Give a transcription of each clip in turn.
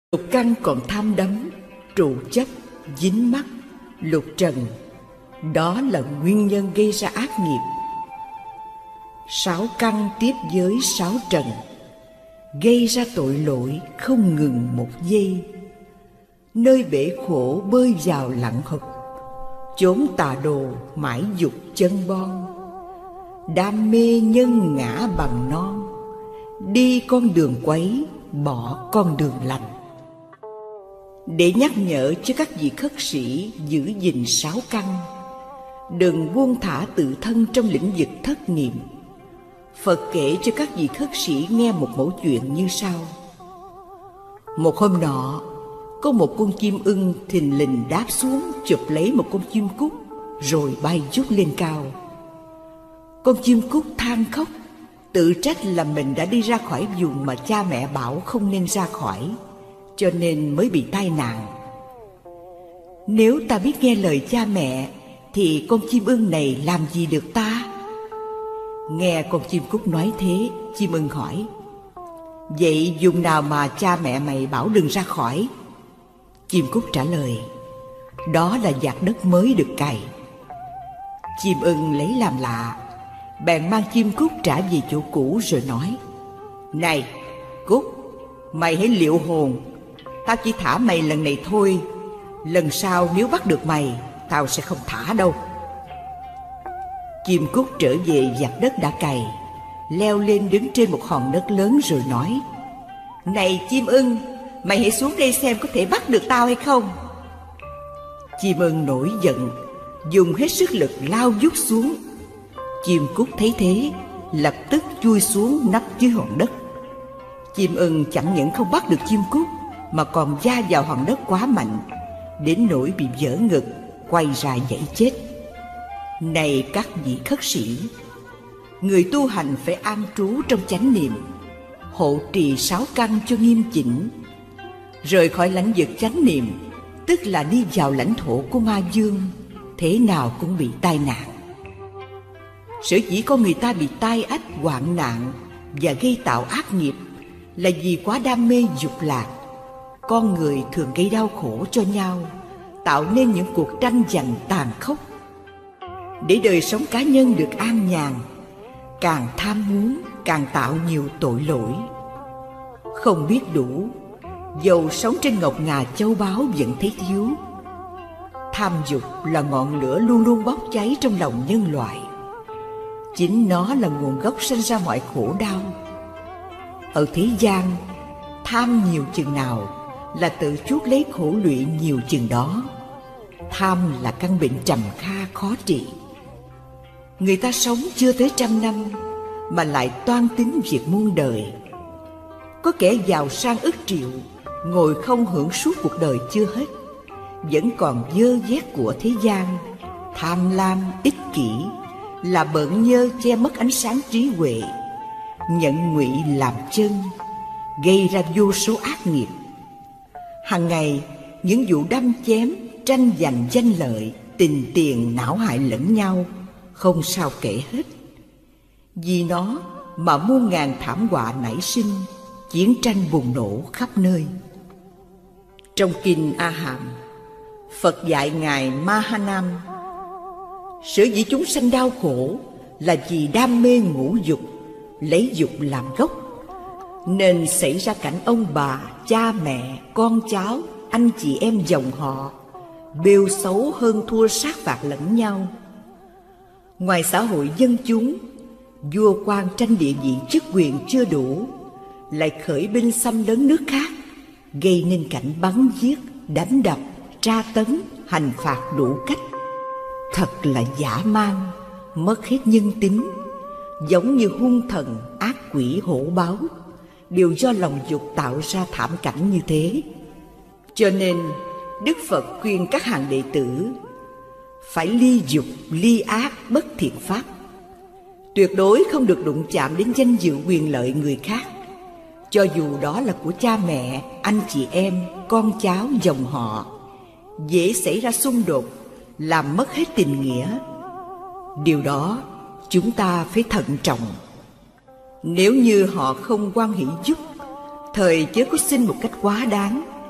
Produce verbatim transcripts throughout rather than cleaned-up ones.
Lục căn còn tham đắm, trụ chấp, dính mắc, lục trần. Đó là nguyên nhân gây ra ác nghiệp. Sáu căn tiếp với sáu trần, gây ra tội lỗi không ngừng một giây. Nơi bể khổ bơi vào lặng hụp, chốn tà đồ mãi dục chân bon. Đam mê nhân ngã bằng non, đi con đường quấy, bỏ con đường lành. Để nhắc nhở cho các vị khất sĩ giữ gìn sáu căn, đừng buông thả tự thân trong lĩnh vực thất niệm, Phật kể cho các vị khất sĩ nghe một mẩu chuyện như sau. Một hôm nọ, có một con chim ưng thình lình đáp xuống chụp lấy một con chim cút, rồi bay vút lên cao. Con chim cút than khóc, tự trách là mình đã đi ra khỏi vùng mà cha mẹ bảo không nên ra khỏi, cho nên mới bị tai nạn. Nếu ta biết nghe lời cha mẹ, thì con chim ưng này làm gì được ta? Nghe con chim cút nói thế, chim ưng hỏi: Vậy vùng nào mà cha mẹ mày bảo đừng ra khỏi? Chim cút trả lời: Đó là vạt đất mới được cày. Chim ưng lấy làm lạ, bèn mang chim cút trả về chỗ cũ rồi nói: Này cút, mày hãy liệu hồn, tao chỉ thả mày lần này thôi, lần sau nếu bắt được mày, tao sẽ không thả đâu. Chim cút trở về vạt đất đã cày, leo lên đứng trên một hòn đất lớn rồi nói: Này chim ưng, mày hãy xuống đây xem có thể bắt được tao hay không. Chim ưng nổi giận, dùng hết sức lực lao vút xuống. Chim cút thấy thế, lập tức chui xuống nấp dưới hòn đất. Chim ưng chẳng những không bắt được chim cút, mà còn va vào hòn đất quá mạnh, đến nỗi bị vỡ ngực, quay ra giãy chết. Này các vị khất sĩ, người tu hành phải an trú trong chánh niệm, hộ trì sáu căn cho nghiêm chỉnh. Rời khỏi lãnh vực chánh niệm, tức là đi vào lãnh thổ của ma dương, thế nào cũng bị tai nạn. Sở dĩ con người ta bị tai ách, hoạn nạn và gây tạo ác nghiệp là vì quá đam mê dục lạc. Con người thường gây đau khổ cho nhau, tạo nên những cuộc tranh giành tàn khốc. Để đời sống cá nhân được an nhàn, càng tham muốn càng tạo nhiều tội lỗi. Không biết đủ, dầu sống trên ngọc ngà châu báu vẫn thấy thiếu. Tham dục là ngọn lửa luôn luôn bốc cháy trong lòng nhân loại. Chính nó là nguồn gốc sinh ra mọi khổ đau. Ở thế gian, tham nhiều chừng nào là tự chuốc lấy khổ lụy nhiều chừng đó. Tham là căn bệnh trầm kha khó trị. Người ta sống chưa tới trăm năm mà lại toan tính việc muôn đời. Có kẻ giàu sang ức triệu, ngồi không hưởng suốt cuộc đời chưa hết, vẫn còn dơ vét của thế gian, tham lam, ích kỷ, là bợn nhơ che mất ánh sáng trí huệ, nhận ngụy làm chân, gây ra vô số ác nghiệp. Hằng ngày, những vụ đâm chém, tranh giành danh lợi, tình tiền não hại lẫn nhau, không sao kể hết. Vì nó mà muôn ngàn thảm họa nảy sinh, chiến tranh bùng nổ khắp nơi. Trong kinh A Hàm, Phật dạy ngài Mahanam: sở dĩ chúng sanh đau khổ là vì đam mê ngũ dục, lấy dục làm gốc, nên xảy ra cảnh ông bà, cha mẹ, con cháu, anh chị em dòng họ bêu xấu hơn thua sát phạt lẫn nhau. Ngoài xã hội dân chúng, vua quan tranh địa vị chức quyền chưa đủ, lại khởi binh xâm lấn nước khác, gây nên cảnh bắn giết, đánh đập, tra tấn, hành phạt đủ cách. Thật là dã man, mất hết nhân tính, giống như hung thần, ác quỷ hổ báo, đều do lòng dục tạo ra thảm cảnh như thế. Cho nên Đức Phật khuyên các hàng đệ tử phải ly dục, ly ác, bất thiện pháp. Tuyệt đối không được đụng chạm đến danh dự quyền lợi người khác, cho dù đó là của cha mẹ, anh chị em, con cháu, dòng họ. Dễ xảy ra xung đột, làm mất hết tình nghĩa. Điều đó chúng ta phải thận trọng. Nếu như họ không hoan hỷ giúp, thời chớ có xin một cách quá đáng,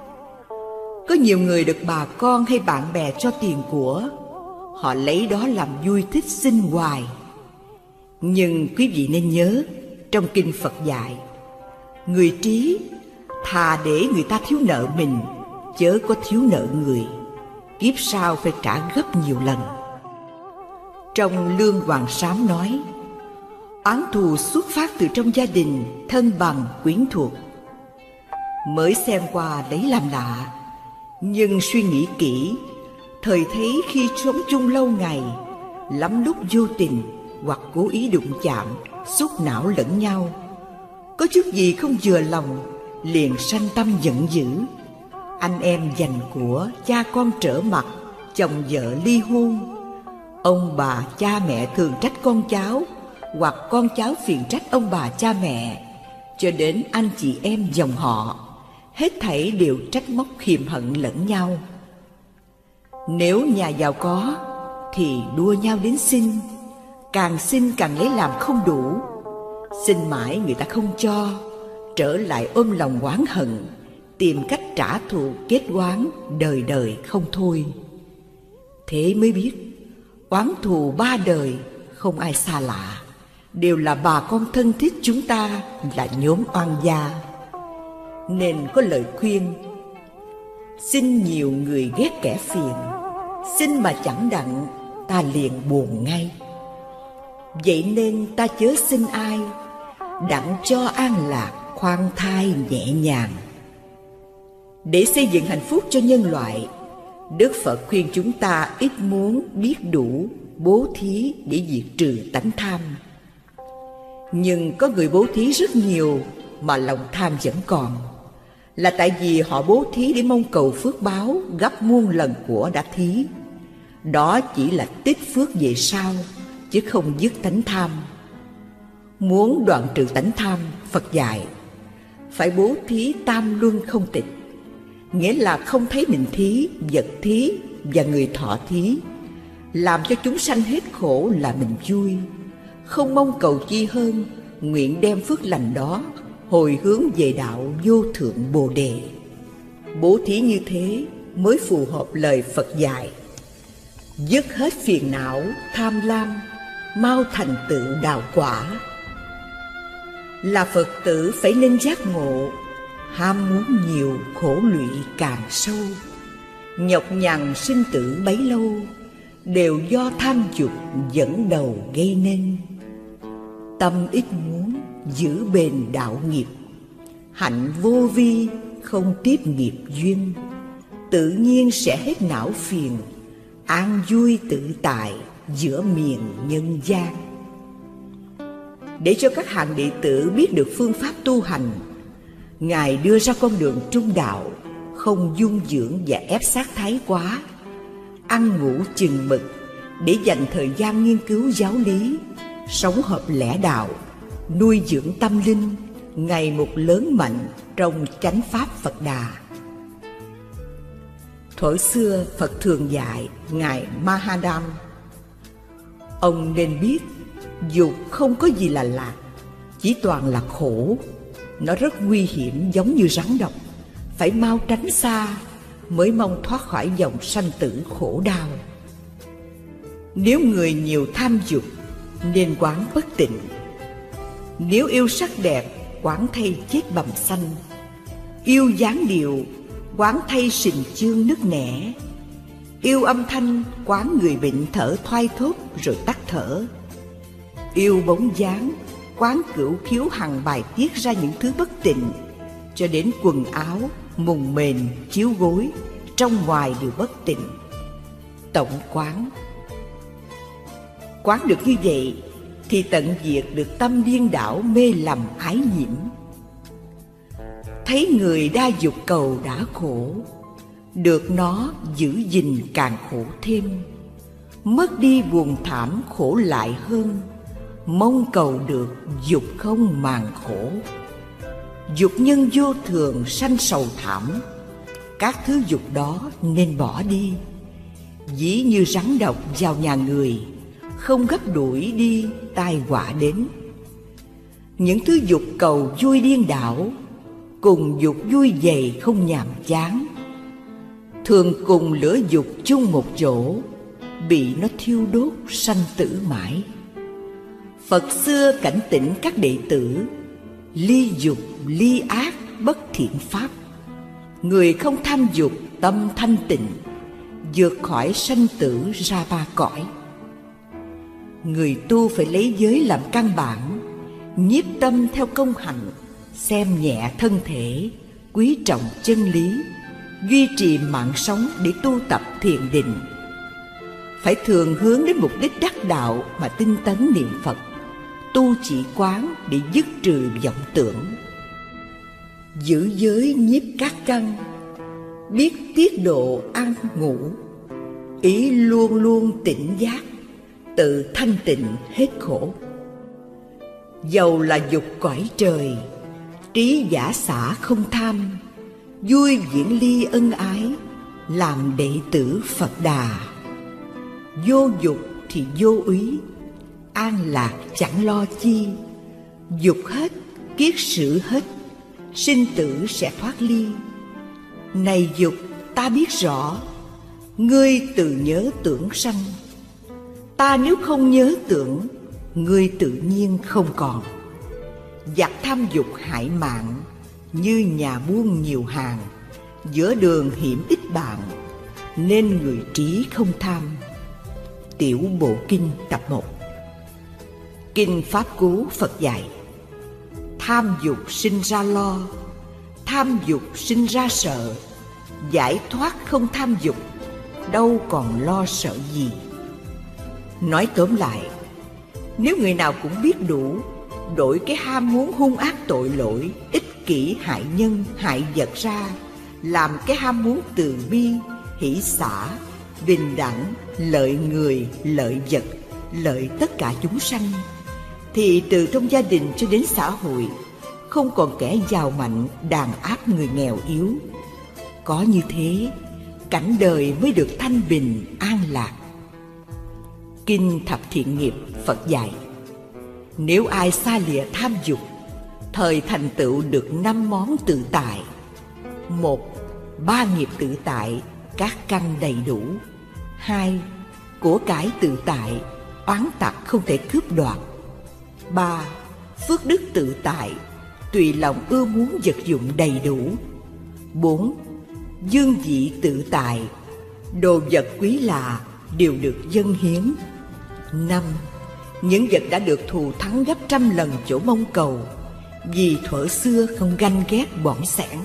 Có nhiều người được bà con hay bạn bè cho tiền của, họ lấy đó làm vui thích xin hoài. Nhưng quý vị nên nhớ, trong kinh Phật dạy, người trí thà để người ta thiếu nợ mình, chớ có thiếu nợ người, kiếp sau phải trả gấp nhiều lần. Trong Lương Hoàng Sám nói, oán thù xuất phát từ trong gia đình, thân bằng, quyến thuộc. Mới xem qua lấy làm lạ, nhưng suy nghĩ kỹ, thời thấy khi sống chung lâu ngày, lắm lúc vô tình hoặc cố ý đụng chạm, xúc não lẫn nhau. Có chút gì không vừa lòng, liền sanh tâm giận dữ. Anh em giành của, cha con trở mặt, chồng vợ ly hôn. Ông bà cha mẹ thường trách con cháu, hoặc con cháu phiền trách ông bà cha mẹ, cho đến anh chị em dòng họ, hết thảy đều trách móc hiềm hận lẫn nhau. Nếu nhà giàu có thì đua nhau đến xin, càng xin càng lấy làm không đủ. Xin mãi người ta không cho, trở lại ôm lòng oán hận, tìm cách trả thù kết oán đời đời không thôi. Thế mới biết oán thù ba đời không ai xa lạ, đều là bà con thân thiết chúng ta, là nhóm oan gia. Nên có lời khuyên, xin nhiều người ghét kẻ phiền, xin mà chẳng đặng ta liền buồn ngay. Vậy nên ta chớ xin ai, đặng cho an lạc khoan thai nhẹ nhàng. Để xây dựng hạnh phúc cho nhân loại, Đức Phật khuyên chúng ta ít muốn biết đủ, bố thí để diệt trừ tánh tham. Nhưng có người bố thí rất nhiều mà lòng tham vẫn còn, là tại vì họ bố thí để mong cầu phước báo gấp muôn lần của đã thí. Đó chỉ là tích phước về sau, chứ không dứt tánh tham. Muốn đoạn trừ tánh tham, Phật dạy phải bố thí tam luân không tịch, nghĩa là không thấy mình thí, vật thí và người thọ thí, làm cho chúng sanh hết khổ là mình vui, không mong cầu chi hơn, nguyện đem phước lành đó hồi hướng về đạo vô thượng Bồ Đề. Bố thí như thế mới phù hợp lời Phật dạy, dứt hết phiền não, tham lam, mau thành tựu đạo quả. Là Phật tử phải nên giác ngộ, ham muốn nhiều khổ lụy càng sâu. Nhọc nhằn sinh tử bấy lâu, đều do tham dục dẫn đầu gây nên. Tâm ít muốn giữ bền đạo nghiệp, hạnh vô vi không tiếp nghiệp duyên, tự nhiên sẽ hết não phiền, an vui tự tại giữa miền nhân gian. Để cho các hàng đệ tử biết được phương pháp tu hành, Ngài đưa ra con đường trung đạo, không dung dưỡng và ép sát thái quá, ăn ngủ chừng mực để dành thời gian nghiên cứu giáo lý, sống hợp lẽ đạo, nuôi dưỡng tâm linh, ngày một lớn mạnh trong chánh pháp Phật Đà. Thuở xưa Phật thường dạy Ngài Mahadam, ông nên biết dục không có gì là lạc, chỉ toàn là khổ. Nó rất nguy hiểm, giống như rắn độc, phải mau tránh xa mới mong thoát khỏi dòng sanh tử khổ đau. Nếu người nhiều tham dục nên quán bất tịnh. Nếu yêu sắc đẹp, quán thay chết bầm xanh. Yêu dáng điệu, quán thay sình chương nứt nẻ. Yêu âm thanh, quán người bệnh thở thoai thóp rồi tắt thở. Yêu bóng dáng, quán cửu khiếu hằng bài tiết ra những thứ bất tịnh, cho đến quần áo, mùng mền, chiếu gối, trong ngoài đều bất tịnh. Tổng quán. Quán được như vậy thì tận diệt được tâm điên đảo mê lầm ái nhiễm. Thấy người đa dục cầu đã khổ, được nó giữ gìn càng khổ thêm. Mất đi buồn thảm khổ lại hơn, mong cầu được dục không màng khổ. Dục nhân vô thường sanh sầu thảm, các thứ dục đó nên bỏ đi. Ví như rắn độc vào nhà người, không gấp đuổi đi tai họa đến. Những thứ dục cầu vui điên đảo, cùng dục vui dày không nhàm chán. thường cùng lửa dục chung một chỗ, bị nó thiêu đốt sanh tử mãi. Phật xưa cảnh tỉnh các đệ tử: ly dục ly ác bất thiện pháp. Người không tham dục tâm thanh tịnh, vượt khỏi sanh tử ra ba cõi. Người tu phải lấy giới làm căn bản, nhiếp tâm theo công hạnh, xem nhẹ thân thể, quý trọng chân lý, duy trì mạng sống để tu tập thiền định. Phải thường hướng đến mục đích đắc đạo mà tinh tấn niệm Phật, tu chỉ quán để dứt trừ vọng tưởng. Giữ giới nhiếp các căn, biết tiết độ ăn ngủ, ý luôn luôn tỉnh giác, tự thanh tịnh hết khổ. Dầu là dục cõi trời, trí giả xả không tham, vui viễn ly ân ái, làm đệ tử Phật Đà. Vô dục thì vô úy, an lạc chẳng lo chi. Dục hết, kiết sử hết, sinh tử sẽ thoát ly. Này dục, ta biết rõ, ngươi tự nhớ tưởng sanh. Ta nếu không nhớ tưởng, ngươi tự nhiên không còn. Giặc tham dục hại mạng, như nhà buôn nhiều hàng, giữa đường hiểm ít bạn, nên người trí không tham. Tiểu Bộ Kinh tập một. Kinh Pháp Cú Phật dạy: tham dục sinh ra lo, tham dục sinh ra sợ. Giải thoát không tham dục, đâu còn lo sợ gì. Nói tóm lại, nếu người nào cũng biết đủ, đổi cái ham muốn hung ác tội lỗi, ích kỷ hại nhân hại vật ra, làm cái ham muốn từ bi, hỷ xả, bình đẳng, lợi người, lợi vật, lợi tất cả chúng sanh, thì từ trong gia đình cho đến xã hội, không còn kẻ giàu mạnh đàn áp người nghèo yếu. Có như thế, cảnh đời mới được thanh bình an lạc. Kinh Thập Thiện Nghiệp Phật dạy: nếu ai xa lìa tham dục, thời thành tựu được năm món tự tại. Một, ba nghiệp tự tại, các căn đầy đủ. Hai, của cải tự tại, oán tặc không thể cướp đoạt. Ba, phước đức tự tại, tùy lòng ưa muốn vật dụng đầy đủ. Bốn, dương vị tự tại, đồ vật quý lạ đều được dâng hiến. Năm, những vật đã được thù thắng gấp trăm lần chỗ mong cầu, vì thuở xưa không ganh ghét bỏng sẻn.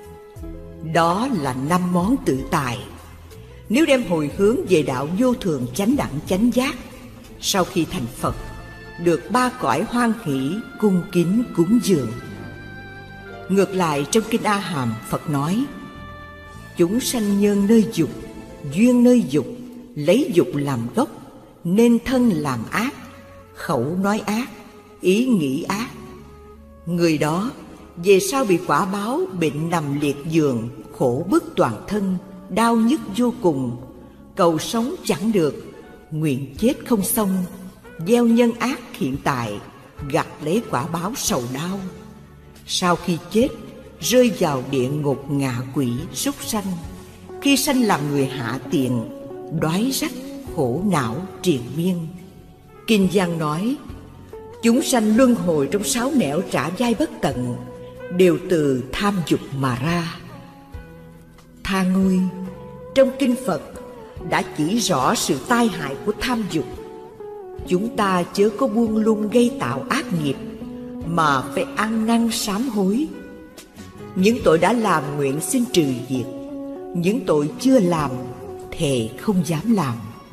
Đó là năm món tự tại. Nếu đem hồi hướng về đạo vô thường chánh đẳng chánh giác, sau khi thành Phật, được ba cõi hoan hỷ cung kính cúng dường. Ngược lại, trong Kinh A Hàm, Phật nói: chúng sanh nhân nơi dục, duyên nơi dục, lấy dục làm gốc, nên thân làm ác, khẩu nói ác, ý nghĩ ác. Người đó về sau bị quả báo bệnh nằm liệt giường, khổ bức toàn thân, đau nhức vô cùng, cầu sống chẳng được, nguyện chết không xong, gieo nhân ác hiện tại, gặt lấy quả báo sầu đau. Sau khi chết, rơi vào địa ngục ngạ quỷ súc sanh, khi sanh làm người hạ tiện, đói rách, khổ não triền miên. Kinh Giang nói: chúng sanh luân hồi trong sáu nẻo trả vai bất tận, đều từ tham dục mà ra. Tha ngôi, trong Kinh Phật đã chỉ rõ sự tai hại của tham dục. Chúng ta chớ có buông lung gây tạo ác nghiệp, mà phải ăn năn sám hối. Những tội đã làm nguyện xin trừ diệt, những tội chưa làm thề không dám làm.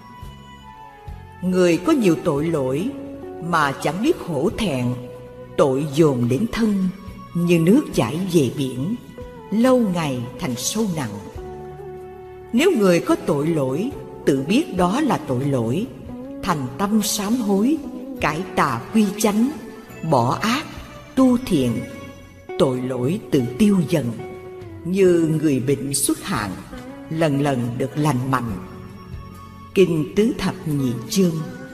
Người có nhiều tội lỗi mà chẳng biết hổ thẹn, tội dồn đến thân như nước chảy về biển, lâu ngày thành sâu nặng. Nếu người có tội lỗi tự biết đó là tội lỗi, thành tâm sám hối, cải tà quy chánh, bỏ ác tu thiện, tội lỗi tự tiêu dần, như người bệnh xuất hạn, lần lần được lành mạnh. Kinh Tứ Thập Nhị Chương.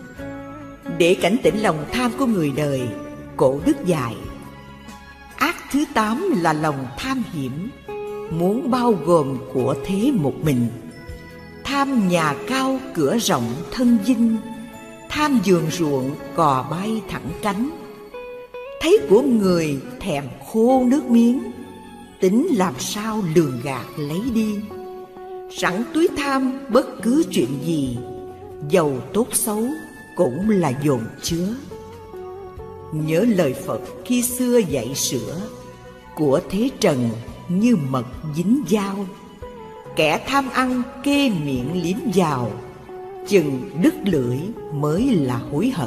Để cảnh tỉnh lòng tham của người đời, Cổ Đức dạy: ác thứ tám là lòng tham hiểm, muốn bao gồm của thế một mình. Tham nhà cao cửa rộng thân dinh, tham vườn ruộng cò bay thẳng cánh. Thấy của người thèm khô nước miếng, tính làm sao lường gạt lấy đi. Sẵn túi tham bất cứ chuyện gì, dầu tốt xấu cũng là dồn chứa. Nhớ lời Phật khi xưa dạy sửa, của thế trần như mật dính dao. Kẻ tham ăn kê miệng liếm vào, chừng đứt lưỡi mới là hối hận.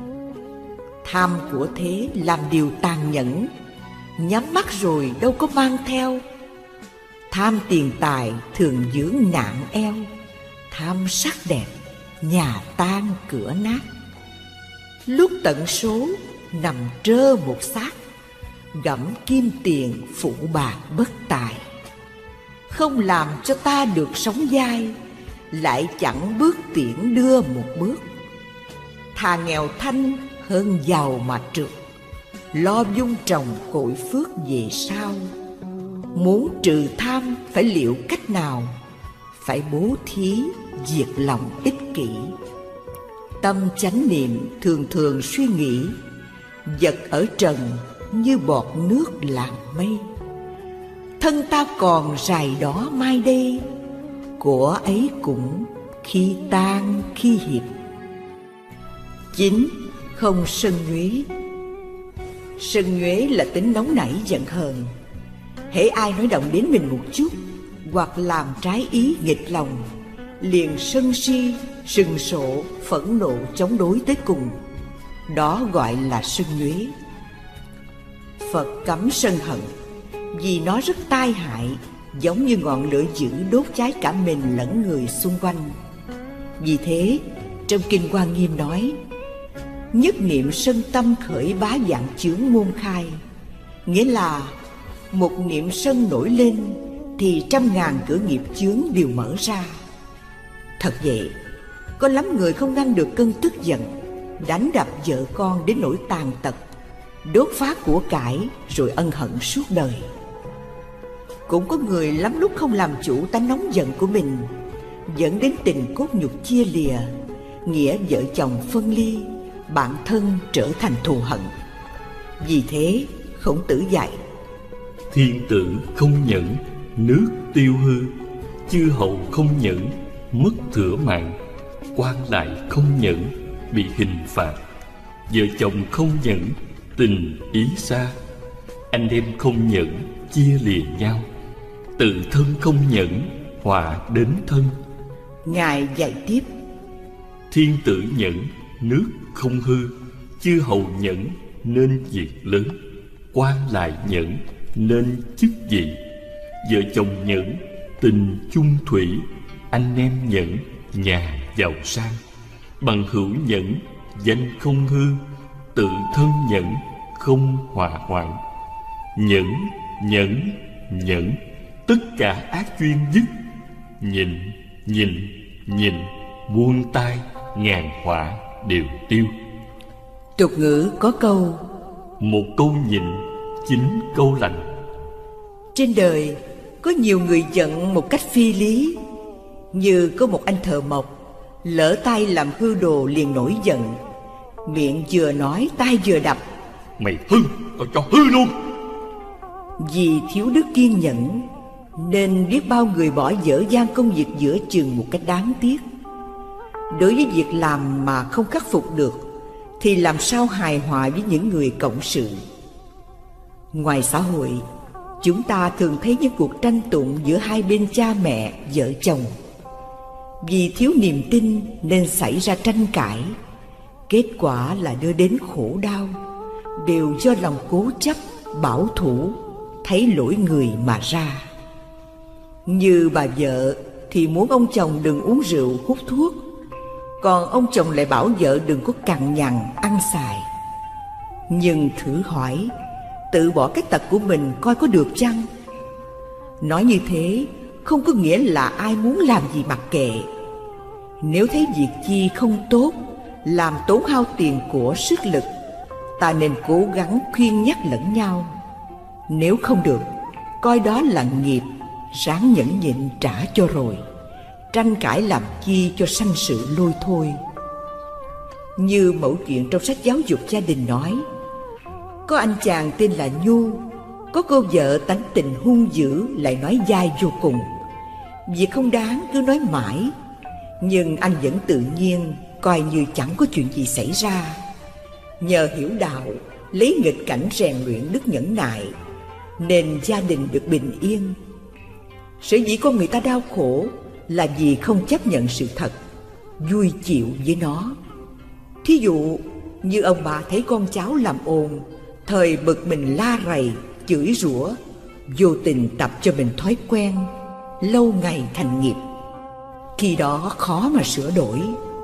Tham của thế làm điều tàn nhẫn, nhắm mắt rồi đâu có mang theo. Tham tiền tài thường dưỡng nạn eo, tham sắc đẹp nhà tan cửa nát. Lúc tận số nằm trơ một xác, gặm kim tiền phụ bạc bất tài. Không làm cho ta được sống dai, lại chẳng bước tiễn đưa một bước. Thà nghèo thanh hơn giàu mà trượt, lo vun trồng cội phước về sau. Muốn trừ tham phải liệu cách nào, phải bố thí diệt lòng ích kỷ. Tâm chánh niệm thường thường suy nghĩ, vật ở trần như bọt nước làng mây. Thân ta còn rài đó mai đây, của ấy cũng khi tan khi hiệp. Chín. Không sân nhuế. Sân nhuế là tính nóng nảy giận hờn. hễ ai nói động đến mình một chút, hoặc làm trái ý nghịch lòng, liền sân si, sừng sộ, phẫn nộ chống đối tới cùng. Đó gọi là sân nhuế. Phật cấm sân hận, vì nó rất tai hại, giống như ngọn lửa dữ đốt cháy cả mình lẫn người xung quanh. Vì thế, trong Kinh Hoa Nghiêm nói: nhất niệm sân tâm khởi bá vạn chướng môn khai, nghĩa là một niệm sân nổi lên thì trăm ngàn cửa nghiệp chướng đều mở ra. Thật vậy, có lắm người không ngăn được cơn tức giận, đánh đập vợ con đến nỗi tàn tật, đốt phá của cải rồi ân hận suốt đời. Cũng có người lắm lúc không làm chủ tánh nóng giận của mình, dẫn đến tình cốt nhục chia lìa, nghĩa vợ chồng phân ly, bạn thân trở thành thù hận. Vì thế Khổng Tử dạy: thiên tử không nhẫn, nước tiêu hư; chư hầu không nhẫn, mất thửa mạng; quan lại không nhẫn, bị hình phạt; vợ chồng không nhẫn, tình ý xa; anh em không nhẫn, chia lìa nhau; tự thân không nhẫn, họa đến thân. Ngài dạy tiếp: thiên tử nhẫn, nước không hư; chư hầu nhẫn, nên việc lớn; quan lại nhẫn, nên chức vị; vợ chồng nhẫn, tình chung thủy; anh em nhẫn, nhà giàu sang; bằng hữu nhẫn, danh không hư; tự thân nhẫn, không họa hoạn. Nhẫn, nhẫn, nhẫn, tất cả ác duyên dứt; nhịn, nhịn, nhịn, buông tay, ngàn họa đều tiêu. Tục ngữ có câu: một câu nhịn, chín câu lành. Trên đời có nhiều người giận một cách phi lý. Như có một anh thợ mộc, lỡ tay làm hư đồ liền nổi giận, miệng vừa nói tay vừa đập: mày hư, tao cho hư luôn. Vì thiếu đức kiên nhẫn nên biết bao người bỏ dở dang công việc giữa chừng một cách đáng tiếc. Đối với việc làm mà không khắc phục được thì làm sao hài hòa với những người cộng sự. Ngoài xã hội, chúng ta thường thấy những cuộc tranh tụng giữa hai bên cha mẹ, vợ chồng. Vì thiếu niềm tin nên xảy ra tranh cãi, kết quả là đưa đến khổ đau, đều do lòng cố chấp, bảo thủ, thấy lỗi người mà ra. Như bà vợ thì muốn ông chồng đừng uống rượu, hút thuốc, còn ông chồng lại bảo vợ đừng có cằn nhằn, ăn xài. Nhưng thử hỏi, tự bỏ cái tật của mình coi có được chăng? Nói như thế không có nghĩa là ai muốn làm gì mặc kệ. Nếu thấy việc chi không tốt, làm tốn hao tiền của sức lực, ta nên cố gắng khuyên nhắc lẫn nhau. Nếu không được, coi đó là nghiệp, ráng nhẫn nhịn trả cho rồi, tranh cãi làm chi cho sanh sự lôi thôi. Như mẫu chuyện trong sách giáo dục gia đình nói, có anh chàng tên là Nhu, có cô vợ tánh tình hung dữ lại nói dai vô cùng. Việc không đáng cứ nói mãi, nhưng anh vẫn tự nhiên coi như chẳng có chuyện gì xảy ra. Nhờ hiểu đạo, lấy nghịch cảnh rèn luyện đức nhẫn nại, nên gia đình được bình yên. Sở dĩ con người ta đau khổ là vì không chấp nhận sự thật, vui chịu với nó. Thí dụ như ông bà thấy con cháu làm ồn, thời bực mình la rầy, chửi rủa, vô tình tập cho mình thói quen, lâu ngày thành nghiệp. Khi đó khó mà sửa đổi.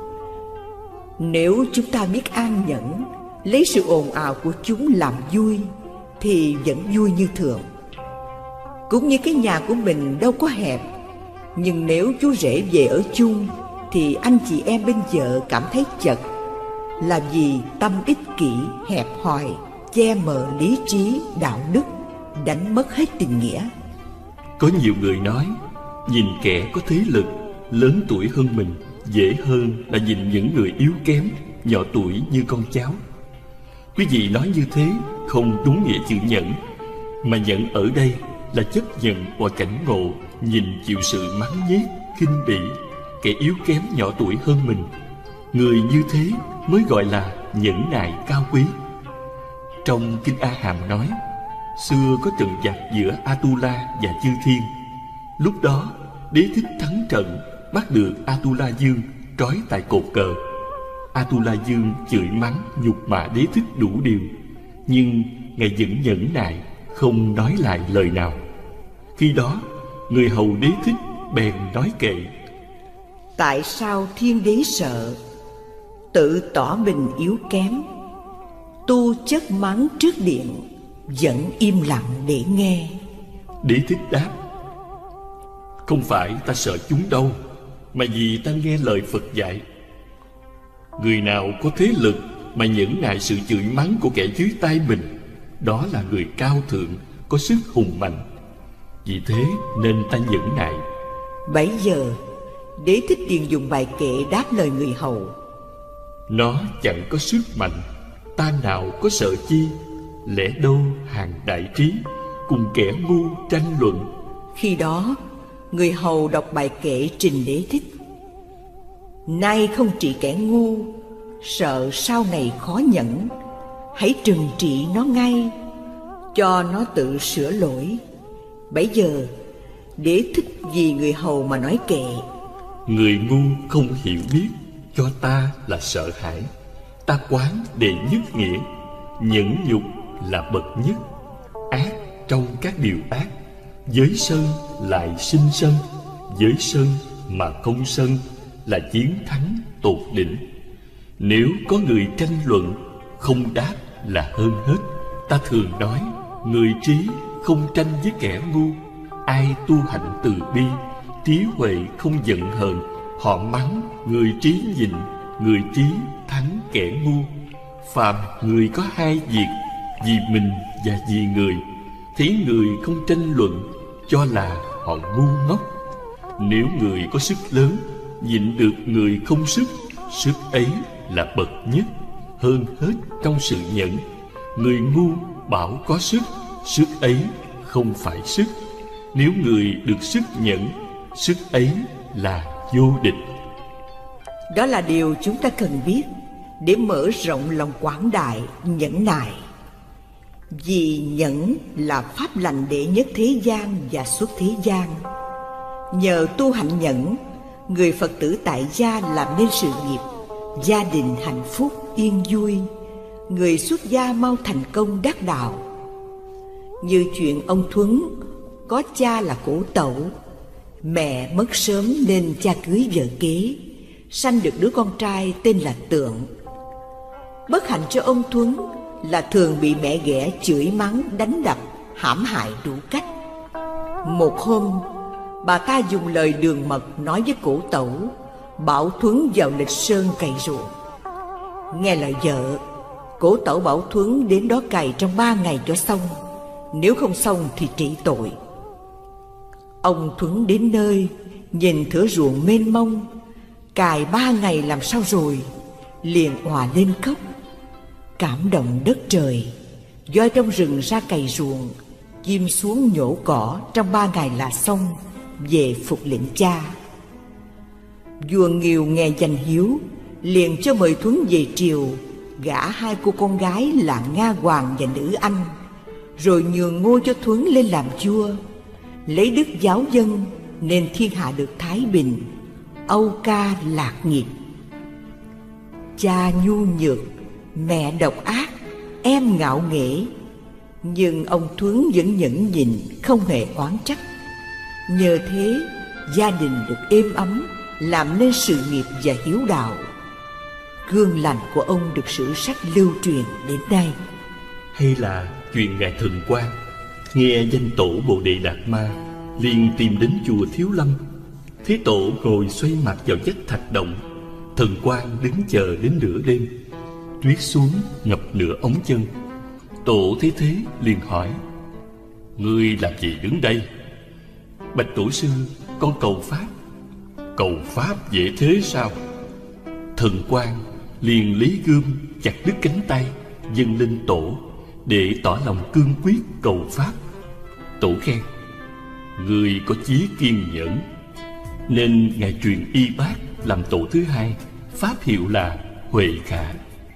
Nếu chúng ta biết an nhẫn, lấy sự ồn ào của chúng làm vui, thì vẫn vui như thường. Cũng như cái nhà của mình đâu có hẹp, nhưng nếu chú rể về ở chung thì anh chị em bên vợ cảm thấy chật, là vì tâm ích kỷ, hẹp hòi, che mờ lý trí, đạo đức, đánh mất hết tình nghĩa. Có nhiều người nói, nhìn kẻ có thế lực, lớn tuổi hơn mình dễ hơn là nhìn những người yếu kém, nhỏ tuổi như con cháu. Quý vị nói như thế không đúng nghĩa chữ nhẫn, mà nhẫn ở đây là chấp nhận qua cảnh ngộ, nhìn chịu sự mắng nhiếc, khinh bỉ kẻ yếu kém nhỏ tuổi hơn mình. Người như thế mới gọi là nhẫn nại cao quý. Trong Kinh A Hàm nói, xưa có trận giặc giữa Atula và Chư Thiên. Lúc đó Đế Thích thắng trận, bắt được Atula Dương trói tại cột cờ. Atula Dương chửi mắng nhục mạ Đế Thích đủ điều, nhưng ngài vẫn nhẫn nại, không nói lại lời nào. Khi đó người hầu Đế Thích bèn nói kệ: tại sao thiên đế sợ, tự tỏ mình yếu kém, tu chất mắng trước điện, vẫn im lặng để nghe. Đế Thích đáp: không phải ta sợ chúng đâu, mà vì ta nghe lời Phật dạy. Người nào có thế lực mà nhẫn nại sự chửi mắng của kẻ dưới tay mình, đó là người cao thượng, có sức hùng mạnh. Vì thế nên ta nhẫn nại. Bấy giờ Đế Thích liền dùng bài kệ đáp lời người hầu: nó chẳng có sức mạnh, ta nào có sợ chi, lẽ đâu hàng đại trí, cùng kẻ ngu tranh luận. Khi đó người hầu đọc bài kệ trình Đế Thích: nay không trị kẻ ngu, sợ sau này khó nhẫn, hãy trừng trị nó ngay, cho nó tự sửa lỗi. Bấy giờ Đế Thích vì người hầu mà nói kệ: người ngu không hiểu biết, cho ta là sợ hãi. Ta quán đệ nhất nghĩa, nhẫn nhục là bậc nhất. Ác trong các điều ác, giới sân lại sinh sân. Giới sân mà không sân là chiến thắng tột đỉnh. Nếu có người tranh luận, không đáp là hơn hết. Ta thường nói, người trí không tranh với kẻ ngu. Ai tu hạnh từ bi, trí huệ không giận hờn, họ mắng, người trí nhịn, người trí thắng kẻ ngu. Phàm người có hai việc, vì mình và vì người, thấy người không tranh luận, cho là họ ngu ngốc. Nếu người có sức lớn, nhịn được người không sức, sức ấy là bậc nhất, hơn hết trong sự nhẫn. Người ngu bảo có sức, sức ấy không phải sức. Nếu người được sức nhẫn, sức ấy là vô địch. Đó là điều chúng ta cần biết để mở rộng lòng quảng đại, nhẫn nại. Vì nhẫn là pháp lành đệ nhất thế gian và xuất thế gian. Nhờ tu hạnh nhẫn, người Phật tử tại gia làm nên sự nghiệp, gia đình hạnh phúc yên vui, người xuất gia mau thành công đắc đạo. Như chuyện ông Thuấn, có cha là Cổ Tẩu, mẹ mất sớm nên cha cưới vợ kế, sanh được đứa con trai tên là Tượng. Bất hạnh cho ông Thuấn là thường bị mẹ ghẻ chửi mắng, đánh đập, hãm hại đủ cách. Một hôm, bà ta dùng lời đường mật nói với Cổ Tẩu, bảo Thuấn vào Lịch Sơn cày ruộng. Nghe lời vợ, Cổ Tẩu bảo Thuấn đến đó cày trong ba ngày cho xong, nếu không xong thì trị tội. Ông Thuấn đến nơi, nhìn thửa ruộng mênh mông, cày ba ngày làm sao rồi, liền òa lên khóc. Cảm động đất trời, voi trong rừng ra cày ruộng, chim xuống nhổ cỏ trong ba ngày là xong, về phục lệnh cha. Vua Nghiêu nghe danh hiếu, liền cho mời Thuấn về triều, gả hai cô con gái là Nga Hoàng và Nữ Anh, rồi nhường ngôi cho Thuấn lên làm vua. Lấy đức giáo dân nên thiên hạ được thái bình, âu ca lạc nghiệp. Cha nhu nhược, mẹ độc ác, em ngạo nghễ, nhưng ông Thuấn vẫn nhẫn nhịn, không hề oán trách. Nhờ thế, gia đình được êm ấm, làm nên sự nghiệp và hiếu đạo. Gương lành của ông được sử sách lưu truyền đến nay. Hay là chuyện ngài Thần Quang nghe danh tổ Bồ Đề Đạt Ma, liền tìm đến chùa Thiếu Lâm. Thế tổ ngồi xoay mặt vào vách thạch động, Thần Quang đứng chờ đến nửa đêm. Tuyết xuống ngập nửa ống chân. Tổ thấy thế liền hỏi: "Ngươi làm gì đứng đây?" "Bạch tổ sư, con cầu pháp." "Cầu pháp dễ thế sao?" Thần Quang liền lấy gươm chặt đứt cánh tay, dâng lên tổ để tỏ lòng cương quyết cầu pháp. Tổ khen: "Ngươi có chí kiên nhẫn." Nên ngài truyền y bát làm tổ thứ hai, pháp hiệu là Huệ Khả.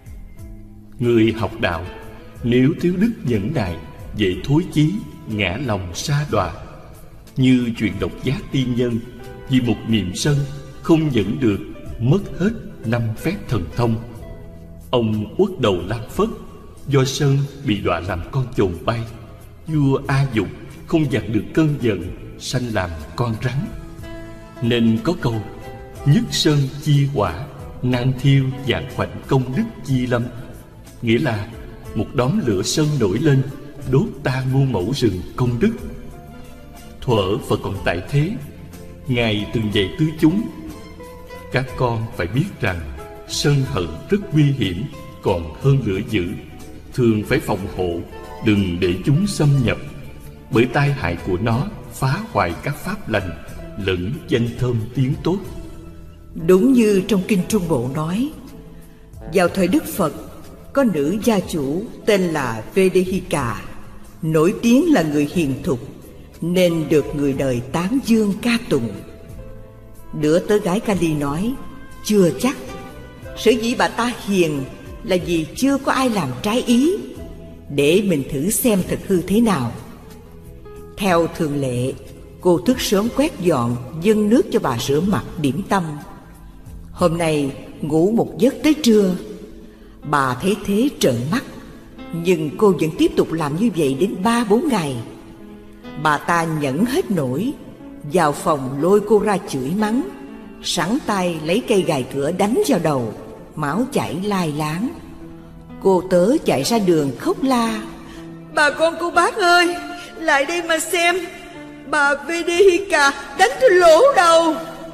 Người học đạo nếu thiếu đức nhẫn nại, dễ thối chí, ngã lòng sa đọa. Như chuyện độc giác tiên nhân, vì một niệm sân không nhẫn được, mất hết năm phép thần thông. Ông uất đầu Lam Phất, do sân bị đọa làm con chồn bay. Vua A Dục không dằn được cơn giận, sanh làm con rắn. Nên có câu: nhất sơn chi hỏa, nan thiêu vạn khoảnh công đức chi lâm. Nghĩa là một đốm lửa sân nổi lên, đốt ta muôn mẫu rừng công đức. Thuở Phật còn tại thế, ngài từng dạy tứ chúng: các con phải biết rằng sân hận rất nguy hiểm, còn hơn lửa dữ. Thường phải phòng hộ, đừng để chúng xâm nhập, bởi tai hại của nó phá hoại các pháp lành, lẫn danh thơm tiếng tốt. Đúng như trong Kinh Trung Bộ nói, vào thời Đức Phật, có nữ gia chủ tên là Vedehika, nổi tiếng là người hiền thục, nên được người đời tán dương ca tụng. Đứa tớ gái Kali nói: chưa chắc. Sở dĩ bà ta hiền là vì chưa có ai làm trái ý, để mình thử xem thật hư thế nào. Theo thường lệ, cô thức sớm quét dọn, dâng nước cho bà rửa mặt điểm tâm. Hôm nay ngủ một giấc tới trưa. Bà thấy thế trợn mắt, nhưng cô vẫn tiếp tục làm như vậy đến ba bốn ngày. Bà ta nhẫn hết nổi, vào phòng lôi cô ra chửi mắng, sẵn tay lấy cây gài cửa đánh vào đầu, máu chảy lai láng. Cô tớ chạy ra đường khóc la: bà con cô bác ơi, lại đây mà xem, bà Vedehika đánh tôi lỗ đầu.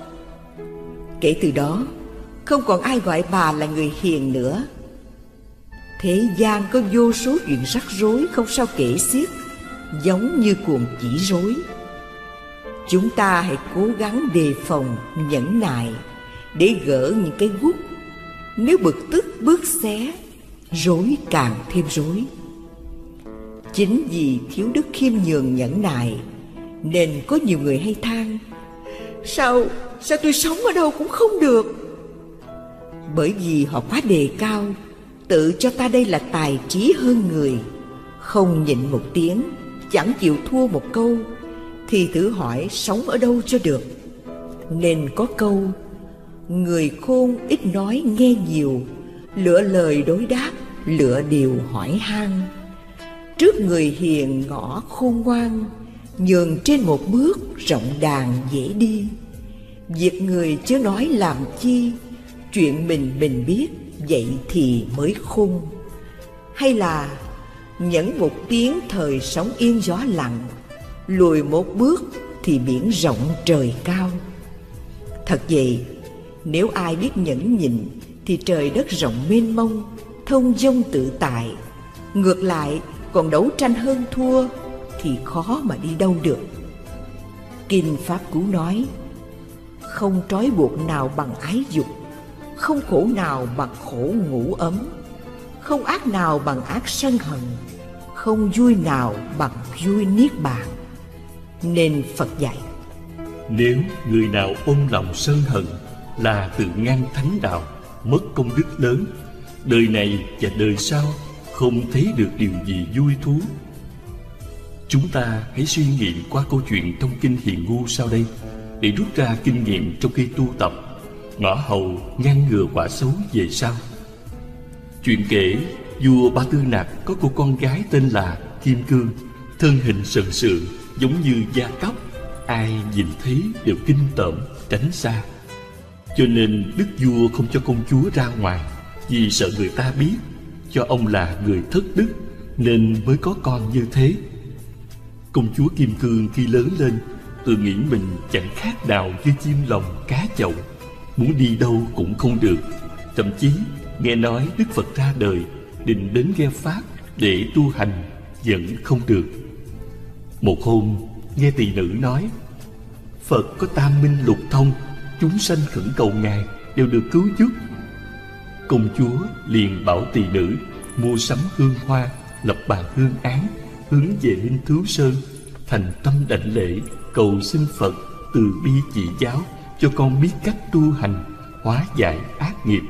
Kể từ đó, không còn ai gọi bà là người hiền nữa. Thế gian có vô số chuyện rắc rối không sao kể xiết, giống như cuồng chỉ rối. Chúng ta hãy cố gắng đề phòng, nhẫn nại để gỡ những cái guốc. Nếu bực tức bước xé, rối càng thêm rối. Chính vì thiếu đức khiêm nhường nhẫn nại, nên có nhiều người hay than: Sao, sao tôi sống ở đâu cũng không được. Bởi vì họ quá đề cao, tự cho ta đây là tài trí hơn người. Không nhịn một tiếng, chẳng chịu thua một câu, thì thử hỏi sống ở đâu cho được. Nên có câu: người khôn ít nói nghe nhiều, lựa lời đối đáp, lựa điều hỏi han. Trước người hiền ngõ khôn ngoan, nhường trên một bước rộng đàn dễ đi. Việc người chớ nói làm chi, chuyện mình mình biết, vậy thì mới khôn. Hay là nhẫn một tiếng thời sóng yên gió lặng, lùi một bước thì biển rộng trời cao. Thật vậy, nếu ai biết nhẫn nhịn thì trời đất rộng mênh mông, thông dong tự tại. Ngược lại, còn đấu tranh hơn thua thì khó mà đi đâu được. Kinh Pháp Cú nói: không trói buộc nào bằng ái dục, không khổ nào bằng khổ ngủ ấm, không ác nào bằng ác sân hận, không vui nào bằng vui niết bàn. Nên Phật dạy: nếu người nào ôm lòng sân hận là tự ngang thánh đạo, mất công đức lớn, đời này và đời sau không thấy được điều gì vui thú. Chúng ta hãy suy nghĩ qua câu chuyện trong Kinh Hiền Ngu sau đây, để rút ra kinh nghiệm trong khi tu tập, ngõ hầu ngăn ngừa quả xấu về sau. Chuyện kể vua Ba Tư Nặc có cô con gái tên là Kim Cương, thân hình sần sượng giống như da cóc, ai nhìn thấy đều kinh tởm tránh xa. Cho nên đức vua không cho công chúa ra ngoài, vì sợ người ta biết, cho ông là người thất đức nên mới có con như thế. Công chúa Kim Cương khi lớn lên tự nghĩ mình chẳng khác nào như chim lồng cá chậu, muốn đi đâu cũng không được. Thậm chí nghe nói Đức Phật ra đời định đến nghe pháp để tu hành vẫn không được. Một hôm nghe tỳ nữ nói: Phật có tam minh lục thông, chúng sanh khẩn cầu Ngài đều được cứu giúp. Công chúa liền bảo tỳ nữ mua sắm hương hoa, lập bàn hương án, hướng về Linh Thứu Sơn, thành tâm đảnh lễ cầu xin Phật từ bi chỉ giáo cho con biết cách tu hành, hóa giải ác nghiệp.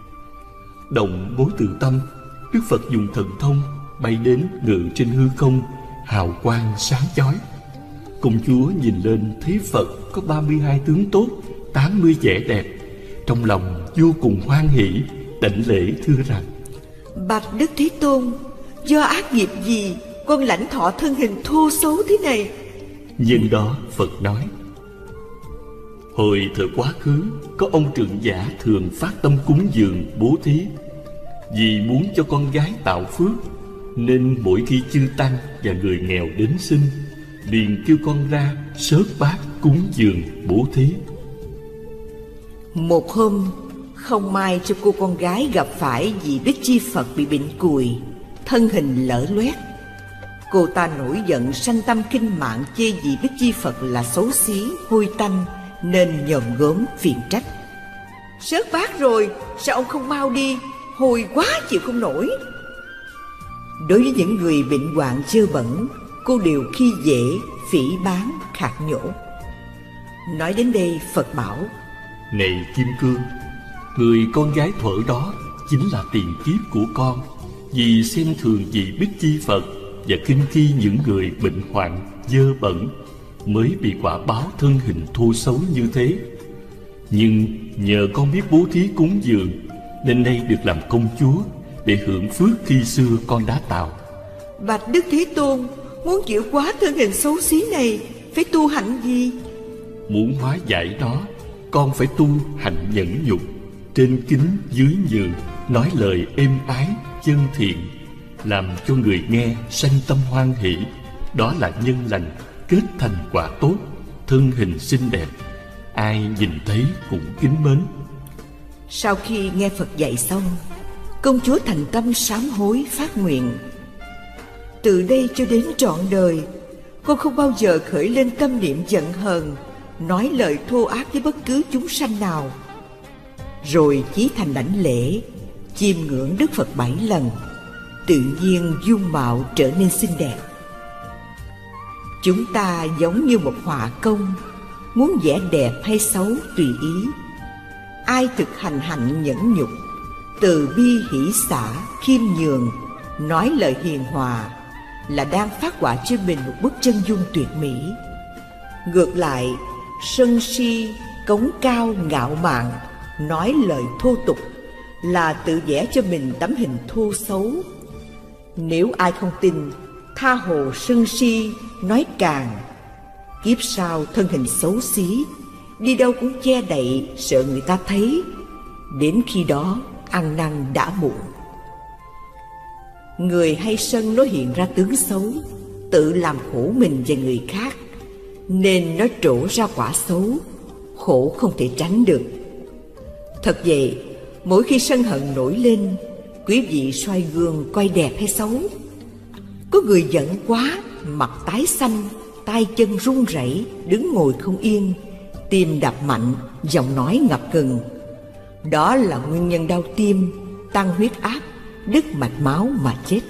Động mối từ tâm, Đức Phật dùng thần thông bay đến ngự trên hư không, hào quang sáng chói. Công chúa nhìn lên thấy Phật có ba mươi hai tướng tốt, tám mươi vẻ đẹp, trong lòng vô cùng hoan hỷ, đảnh lễ thưa rằng: Bạch Đức Thế Tôn, do ác nghiệp gì con lãnh thọ thân hình thô xấu thế này? Nhân đó Phật nói: hồi thời quá khứ có ông trưởng giả thường phát tâm cúng dường bố thí, vì muốn cho con gái tạo phước, nên mỗi khi chư tăng và người nghèo đến xin, liền kêu con ra xớt bát cúng dường bố thí. Một hôm không may cho cô con gái gặp phải vị Đức Chi Phật bị bệnh cùi, thân hình lở loét. Cô ta nổi giận sanh tâm khinh mạng chê vị Đức Chi Phật là xấu xí, hôi tanh, nên nhòm gớm phiền trách: Sớt bát rồi, sao ông không mau đi, hôi quá chịu không nổi. Đối với những người bệnh hoạn dơ bẩn, cô đều khi dễ, phỉ báng, khạc nhổ. Nói đến đây Phật bảo: Này Kim Cương, người con gái thuở đó chính là tiền kiếp của con, vì xem thường vị Đức Chi Phật và khinh khi những người bệnh hoạn dơ bẩn, mới bị quả báo thân hình thô xấu như thế. Nhưng nhờ con biết bố thí cúng dường, nên nay được làm công chúa, để hưởng phước khi xưa con đã tạo. Bạch Đức Thế Tôn, muốn chịu quá thân hình xấu xí này, phải tu hạnh gì? Muốn hóa giải nó, con phải tu hạnh nhẫn nhục, trên kính dưới nhường, nói lời êm ái, chân thiện, làm cho người nghe sanh tâm hoan hỷ. Đó là nhân lành, kết thành quả tốt, thân hình xinh đẹp, ai nhìn thấy cũng kính mến. Sau khi nghe Phật dạy xong, công chúa thành tâm sám hối phát nguyện: từ đây cho đến trọn đời, con không bao giờ khởi lên tâm niệm giận hờn, nói lời thô ác với bất cứ chúng sanh nào. Rồi chí thành đảnh lễ, chiêm ngưỡng Đức Phật bảy lần, tự nhiên dung mạo trở nên xinh đẹp. Chúng ta giống như một họa công, muốn vẽ đẹp hay xấu tùy ý. Ai thực hành hạnh nhẫn nhục, từ bi hỷ xả, khiêm nhường, nói lời hiền hòa, là đang phát họa cho mình một bức chân dung tuyệt mỹ. Ngược lại, sân si, cống cao ngạo mạn, nói lời thô tục, là tự vẽ cho mình tấm hình thô xấu. Nếu ai không tin, tha hồ sân si, nói càng. Kiếp sau thân hình xấu xí, đi đâu cũng che đậy, sợ người ta thấy. Đến khi đó ăn năn đã muộn. Người hay sân nó hiện ra tướng xấu, tự làm khổ mình và người khác, nên nó trổ ra quả xấu, khổ không thể tránh được. Thật vậy, mỗi khi sân hận nổi lên, quý vị soi gương coi đẹp hay xấu. Có người giận quá, mặt tái xanh, tay chân run rẩy, đứng ngồi không yên, tim đập mạnh, giọng nói ngập ngừng. Đó là nguyên nhân đau tim, tăng huyết áp, đứt mạch máu mà chết.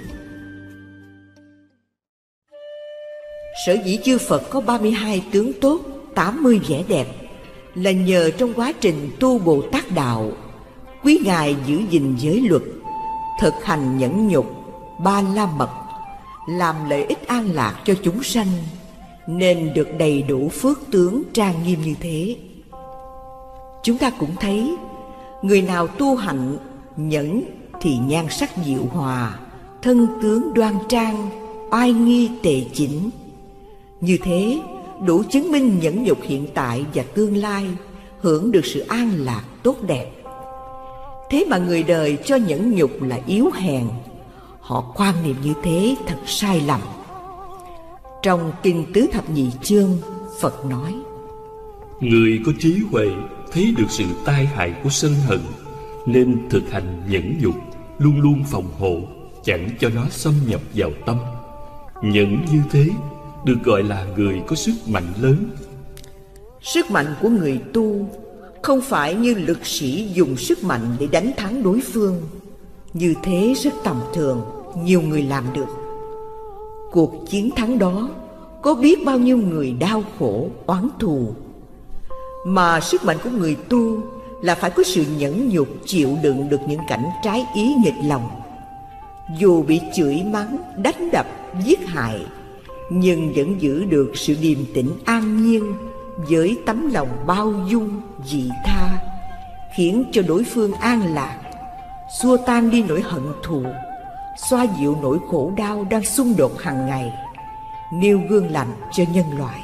Sở dĩ chư Phật có ba mươi hai tướng tốt, tám mươi vẻ đẹp là nhờ trong quá trình tu Bồ Tát Đạo, quý Ngài giữ gìn giới luật, thực hành nhẫn nhục, ba la mật, làm lợi ích an lạc cho chúng sanh, nên được đầy đủ phước tướng trang nghiêm như thế. Chúng ta cũng thấy, người nào tu hạnh nhẫn thì nhan sắc diệu hòa, thân tướng đoan trang, oai nghi tề chỉnh. Như thế đủ chứng minh nhẫn nhục hiện tại và tương lai hưởng được sự an lạc tốt đẹp. Thế mà người đời cho nhẫn nhục là yếu hèn, họ quan niệm như thế thật sai lầm. Trong Kinh Tứ Thập Nhị Chương, Phật nói: Người có trí huệ thấy được sự tai hại của sân hận, nên thực hành nhẫn nhục, luôn luôn phòng hộ, chẳng cho nó xâm nhập vào tâm. Nhẫn như thế được gọi là người có sức mạnh lớn. Sức mạnh của người tu không phải như lực sĩ dùng sức mạnh để đánh thắng đối phương. Như thế rất tầm thường, nhiều người làm được. Cuộc chiến thắng đó có biết bao nhiêu người đau khổ, oán thù. Mà sức mạnh của người tu là phải có sự nhẫn nhục, chịu đựng được những cảnh trái ý nghịch lòng. Dù bị chửi mắng, đánh đập, giết hại, nhưng vẫn giữ được sự điềm tĩnh an nhiên với tấm lòng bao dung, vị tha, khiến cho đối phương an lạc, xua tan đi nỗi hận thù, xoa dịu nỗi khổ đau đang xung đột hàng ngày, nêu gương lành cho nhân loại.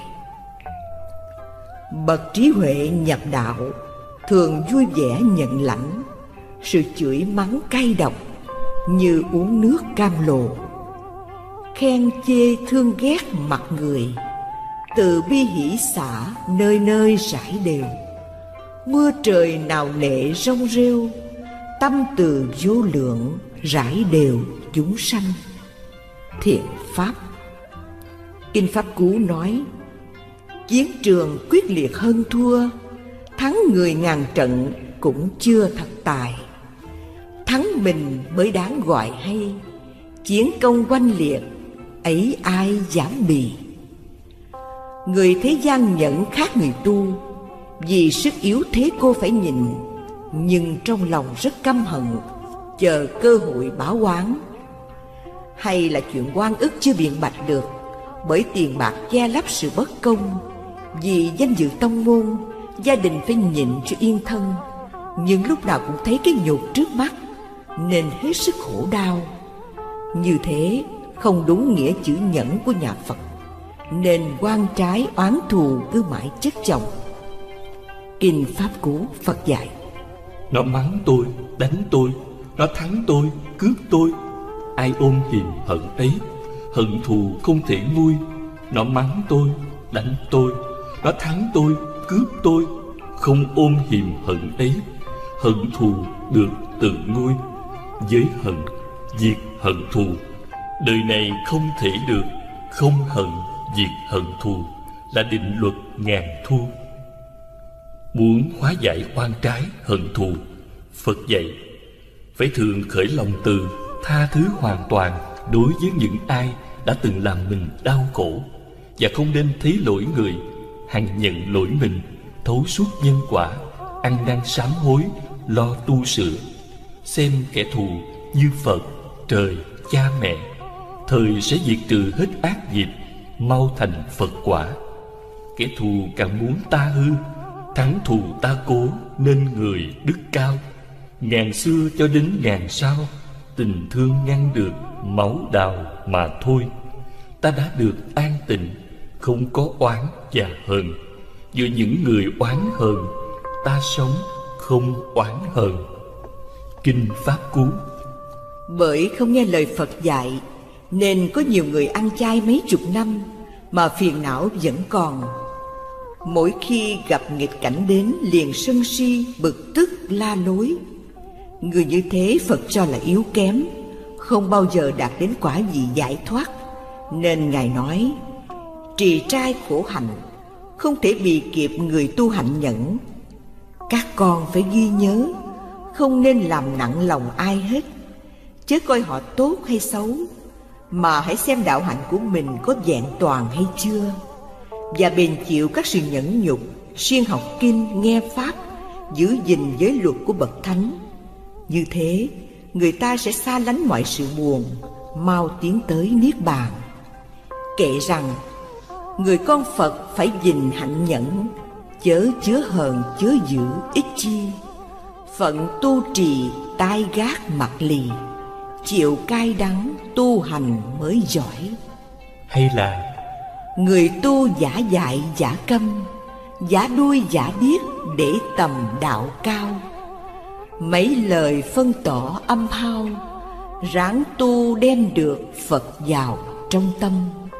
Bậc trí huệ nhập đạo thường vui vẻ nhận lãnh sự chửi mắng cay độc như uống nước cam lồ. Khen chê thương ghét mặt người, từ bi hỷ xả nơi nơi rải đều. Mưa trời nào nệ rong rêu, tâm từ vô lượng rải đều chúng sanh. Thiện Pháp. Kinh Pháp Cú nói: chiến trường quyết liệt hơn thua, thắng người ngàn trận cũng chưa thật tài. Thắng mình mới đáng gọi hay, chiến công oanh liệt ấy ai dám bì. Người thế gian nhẫn khác người tu, vì sức yếu thế cô phải nhịn, nhưng trong lòng rất căm hận, chờ cơ hội báo oán. Hay là chuyện oan ức chưa biện bạch được, bởi tiền bạc che lấp sự bất công. Vì danh dự tông môn, gia đình phải nhịn cho yên thân, nhưng lúc nào cũng thấy cái nhục trước mắt, nên hết sức khổ đau. Như thế không đúng nghĩa chữ nhẫn của nhà Phật, nên oan trái oán thù cứ mãi chất chồng. Kinh Pháp Cú Phật dạy: nó mắng tôi, đánh tôi, nó thắng tôi, cướp tôi, ai ôm hiềm hận ấy, hận thù không thể nguôi. Nó mắng tôi, đánh tôi, nó thắng tôi, cướp tôi, không ôm hiềm hận ấy, hận thù được tự nguôi. Với hận diệt hận thù, đời này không thể được. Không hận diệt hận thù là định luật ngàn thu. Muốn hóa giải oan trái hận thù, Phật dạy phải thường khởi lòng từ, tha thứ hoàn toàn đối với những ai đã từng làm mình đau khổ, và không nên thấy lỗi người, hằng nhận lỗi mình, thấu suốt nhân quả, ăn năn sám hối, lo tu sửa. Xem kẻ thù như Phật, trời, cha mẹ, thời sẽ diệt trừ hết ác nghiệp, mau thành Phật quả. Kẻ thù càng muốn ta hư, thắng thù ta cố, nên người đức cao. Ngàn xưa cho đến ngàn sau, tình thương ngăn được máu đào mà thôi. Ta đã được an tịnh, không có oán và hờn. Giữa những người oán hờn, ta sống không oán hờn. Kinh Pháp Cú. Bởi không nghe lời Phật dạy, nên có nhiều người ăn chay mấy chục năm mà phiền não vẫn còn. Mỗi khi gặp nghịch cảnh đến liền sân si, bực tức, la lối. Người như thế Phật cho là yếu kém, không bao giờ đạt đến quả vị giải thoát. Nên Ngài nói: Trì trai khổ hạnh không thể bì kịp người tu hạnh nhẫn. Các con phải ghi nhớ, không nên làm nặng lòng ai hết, chớ coi họ tốt hay xấu, mà hãy xem đạo hạnh của mình có vẹn toàn hay chưa, và bền chịu các sự nhẫn nhục, siêng học kinh, nghe pháp, giữ gìn giới luật của bậc thánh. Như thế, người ta sẽ xa lánh mọi sự buồn, mau tiến tới niết bàn. Kệ rằng người con Phật phải gìn hạnh nhẫn, chớ chứa hờn chớ giữ ích chi. Phận tu trì tai gác mặt lì, chịu cay đắng tu hành mới giỏi. Hay là người tu giả dại giả câm, giả đuôi giả điếc để tầm đạo cao. Mấy lời phân tỏ âm hao, ráng tu đem được Phật vào trong tâm.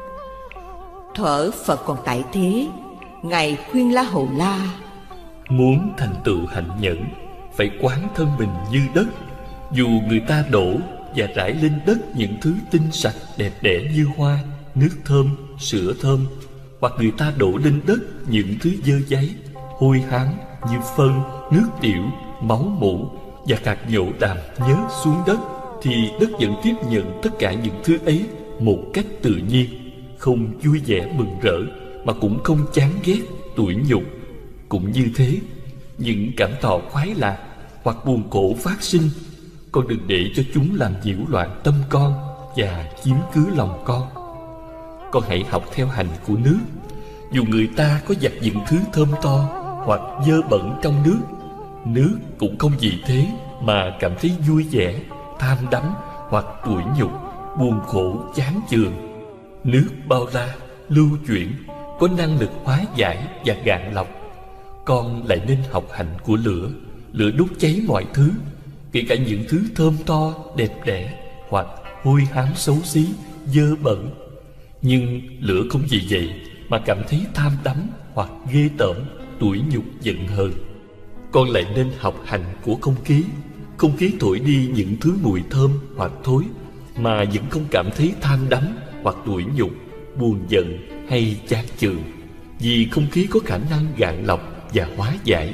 Thuở Phật còn tại thế, Ngài khuyên La Hầu La: muốn thành tựu hạnh nhẫn, phải quán thân mình như đất. Dù người ta đổ và rải lên đất những thứ tinh sạch đẹp đẽ như hoa, nước thơm, sữa thơm, hoặc người ta đổ lên đất những thứ dơ dáy, hôi hám như phân, nước tiểu, máu mủ và hạt nhổ đàm nhớt xuống đất, thì đất vẫn tiếp nhận tất cả những thứ ấy một cách tự nhiên, không vui vẻ mừng rỡ, mà cũng không chán ghét, tủi nhục. Cũng như thế, những cảm thọ khoái lạc hoặc buồn khổ phát sinh, con đừng để cho chúng làm nhiễu loạn tâm con và chiếm cứ lòng con. Con hãy học theo hành của nước. Dù người ta có giặt những thứ thơm to hoặc dơ bẩn trong nước, nước cũng không vì thế mà cảm thấy vui vẻ, tham đắm hoặc tủi nhục, buồn khổ, chán chường. Nước bao la, lưu chuyển, có năng lực hóa giải và gạn lọc. Con lại nên học hành của lửa. Lửa đốt cháy mọi thứ, kể cả những thứ thơm to, đẹp đẽ hoặc hôi hám xấu xí, dơ bẩn. Nhưng lửa không vì vậy mà cảm thấy tham đắm hoặc ghê tởm, tủi nhục, giận hờn. Con lại nên học hành của không khí. Không khí thổi đi những thứ mùi thơm hoặc thối, mà vẫn không cảm thấy tham đắm hoặc tủi nhục, buồn giận hay chán chường, vì không khí có khả năng gạn lọc và hóa giải.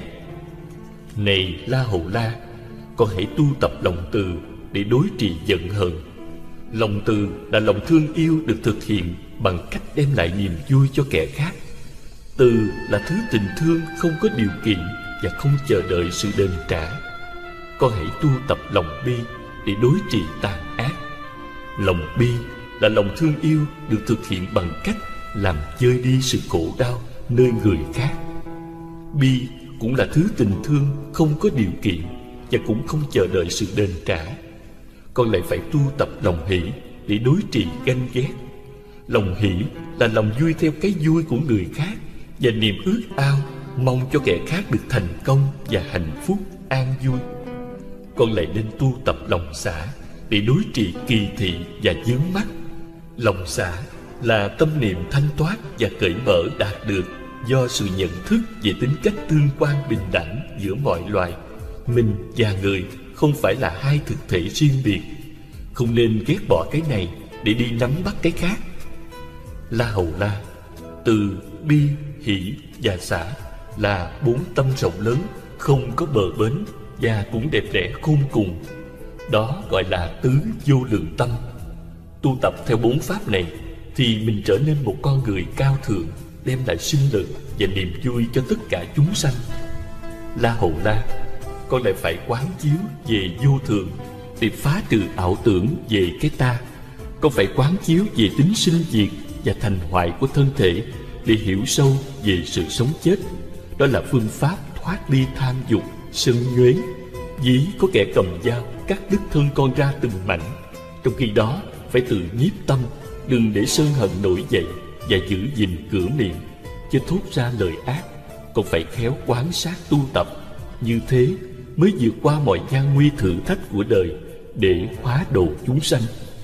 Này La Hầu La, con hãy tu tập lòng từ để đối trị giận hờn. Lòng từ là lòng thương yêu được thực hiện bằng cách đem lại niềm vui cho kẻ khác. Từ là thứ tình thương không có điều kiện và không chờ đợi sự đền trả. Con hãy tu tập lòng bi để đối trị tàn ác. Lòng bi là lòng thương yêu được thực hiện bằng cách làm vơi đi sự khổ đau nơi người khác. Bi cũng là thứ tình thương không có điều kiện và cũng không chờ đợi sự đền trả. Con lại phải tu tập lòng hỷ để đối trị ganh ghét. Lòng hỷ là lòng vui theo cái vui của người khác và niềm ước ao mong cho kẻ khác được thành công và hạnh phúc, an vui. Con lại nên tu tập lòng xả để đối trị kỳ thị và vướng mắc. Lòng xả là tâm niệm thanh thoát và cởi mở đạt được do sự nhận thức về tính cách tương quan bình đẳng giữa mọi loài. Mình và người không phải là hai thực thể riêng biệt. Không nên ghét bỏ cái này để đi nắm bắt cái khác. La Hầu La, từ, bi, hỷ và xả là bốn tâm rộng lớn, không có bờ bến và cũng đẹp đẽ khôn cùng. Đó gọi là tứ vô lượng tâm. Tu tập theo bốn pháp này thì mình trở nên một con người cao thượng, đem lại sinh lực và niềm vui cho tất cả chúng sanh. La Hầu La, con lại phải quán chiếu về vô thường để phá trừ ảo tưởng về cái ta. Con phải quán chiếu về tính sinh diệt và thành hoại của thân thể để hiểu sâu về sự sống chết. Đó là phương pháp thoát ly tham dục, sân nhuế. Ví có kẻ cầm dao cắt đứt thân con ra từng mảnh. Trong khi đó phải tự nhiếp tâm, đừng để sân hận nổi dậy, và giữ gìn cửa miệng, chứ thốt ra lời ác. Còn phải khéo quan sát tu tập. Như thế mới vượt qua mọi gian nguy thử thách của đời để hóa độ chúng sanh.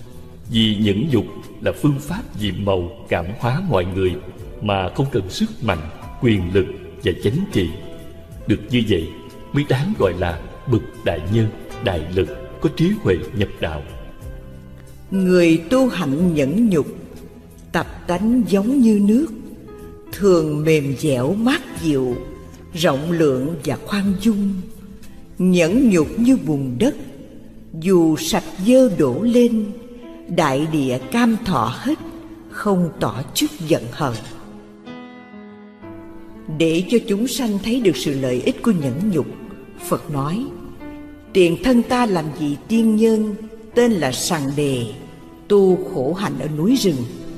Vì nhẫn nhục là phương pháp diệm màu cảm hóa mọi người mà không cần sức mạnh, quyền lực và chánh trị. Được như vậy mới đáng gọi là bậc đại nhân, đại lực, có trí huệ nhập đạo. Người tu hạnh nhẫn nhục Tập tánh giống như nước, thường mềm dẻo mát dịu, rộng lượng và khoan dung, nhẫn nhục như bùn đất. Dù sạch dơ đổ lên, đại địa cam thọ hết, không tỏ chút giận hờn. Để cho chúng sanh thấy được sự lợi ích của nhẫn nhục, Phật nói: tiền thân ta làm vị tiên nhân, tên là Sằng Đề, tu khổ hạnh ở núi rừng.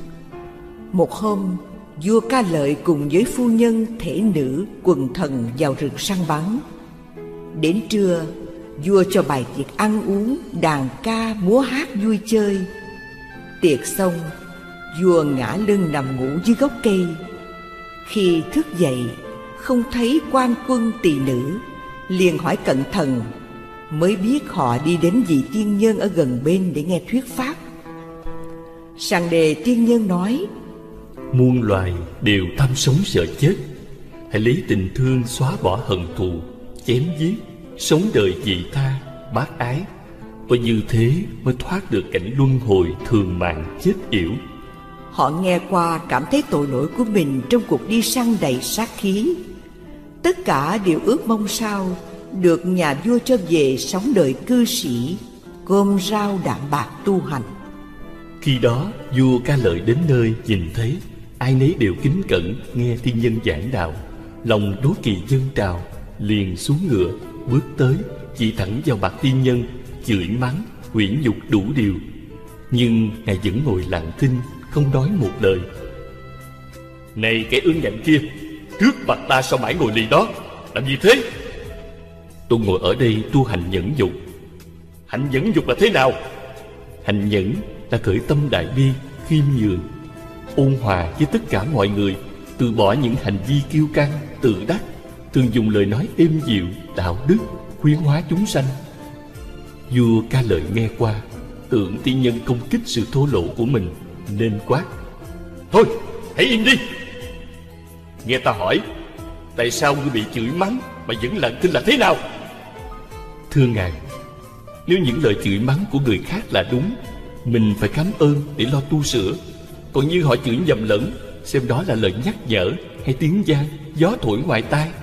Một hôm, vua Ca Lợi cùng với phu nhân, thể nữ, quần thần vào rừng săn bắn. Đến trưa, vua cho bài tiệc ăn uống, đàn ca, múa hát vui chơi. Tiệc xong, vua ngã lưng nằm ngủ dưới gốc cây. Khi thức dậy, không thấy quan quân tỳ nữ, liền hỏi cẩn thận, mới biết họ đi đến vị tiên nhân ở gần bên để nghe thuyết pháp. Sằng Đề tiên nhân nói: muôn loài đều tham sống sợ chết, hãy lấy tình thương xóa bỏ hận thù, chém giết, sống đời vị tha, bác ái, và như thế mới thoát được cảnh luân hồi thường mạng chết yểu. Họ nghe qua cảm thấy tội lỗi của mình trong cuộc đi săn đầy sát khí. Tất cả đều ước mong sao được nhà vua cho về sống đời cư sĩ, cơm rau đạm bạc tu hành. Khi đó vua Ca Lợi đến nơi, nhìn thấy ai nấy đều kính cẩn nghe tiên nhân giảng đạo, lòng đố kỵ dâng trào, liền xuống ngựa bước tới, chỉ thẳng vào mặt tiên nhân, chửi mắng, huyễn nhục đủ điều. Nhưng ngài vẫn ngồi lặng thinh, không nói một lời. Này kẻ ương ngạnh kia, trước mặt ta sao mãi ngồi lì đó, làm gì thế? Tôi ngồi ở đây tu hành nhẫn nhục. Hành nhẫn nhục là thế nào? Hành nhẫn là khởi tâm đại bi, khiêm nhường, ôn hòa với tất cả mọi người, từ bỏ những hành vi kiêu căng, tự đắc, thường dùng lời nói êm dịu, đạo đức, khuyến hóa chúng sanh. Vua Ca Lợi nghe qua, tưởng tiên nhân công kích sự thô lỗ của mình, nên quát: thôi, hãy im đi! Nghe ta hỏi, tại sao ngươi bị chửi mắng mà vẫn lặng thinh là thế nào? Thưa ngài, nếu những lời chửi mắng của người khác là đúng, mình phải cảm ơn để lo tu sửa. Còn như họ chửi nhầm lẫn, xem đó là lời nhắc nhở hay tiếng gian, gió thổi ngoài tai.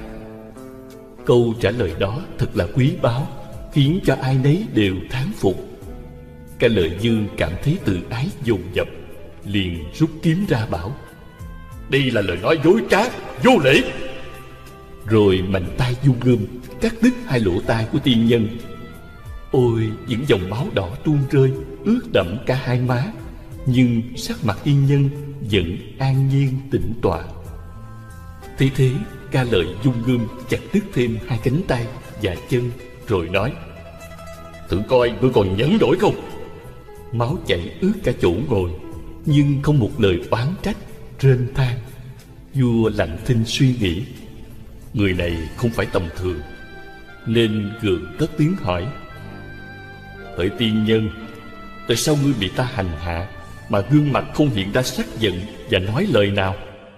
Câu trả lời đó thật là quý báu, khiến cho ai nấy đều thán phục. Ca Lợi Dương cảm thấy tự ái dồn dập, liền rút kiếm ra bảo: đây là lời nói dối trá, vô lễ. Rồi mạnh tay vung gươm cắt đứt hai lỗ tai của tiên nhân. Ôi, những dòng máu đỏ tuôn rơi, ướt đẫm cả hai má, nhưng sắc mặt tiên nhân vẫn an nhiên tĩnh tọa. Thế thế, Ca Lợi vung gươm chặt đứt thêm hai cánh tay và chân, rồi nói: thử coi ngươi còn nhẫn nổi không? Máu chảy ướt cả chỗ ngồi, nhưng không một lời oán trách, rên than. Vua lặng thinh suy nghĩ, người này không phải tầm thường, nên gượng cất tiếng hỏi: hỡi tiên nhân, tại sao ngươi bị ta hành hạ mà gương mặt không hiện ra sắc giận và nói lời nào?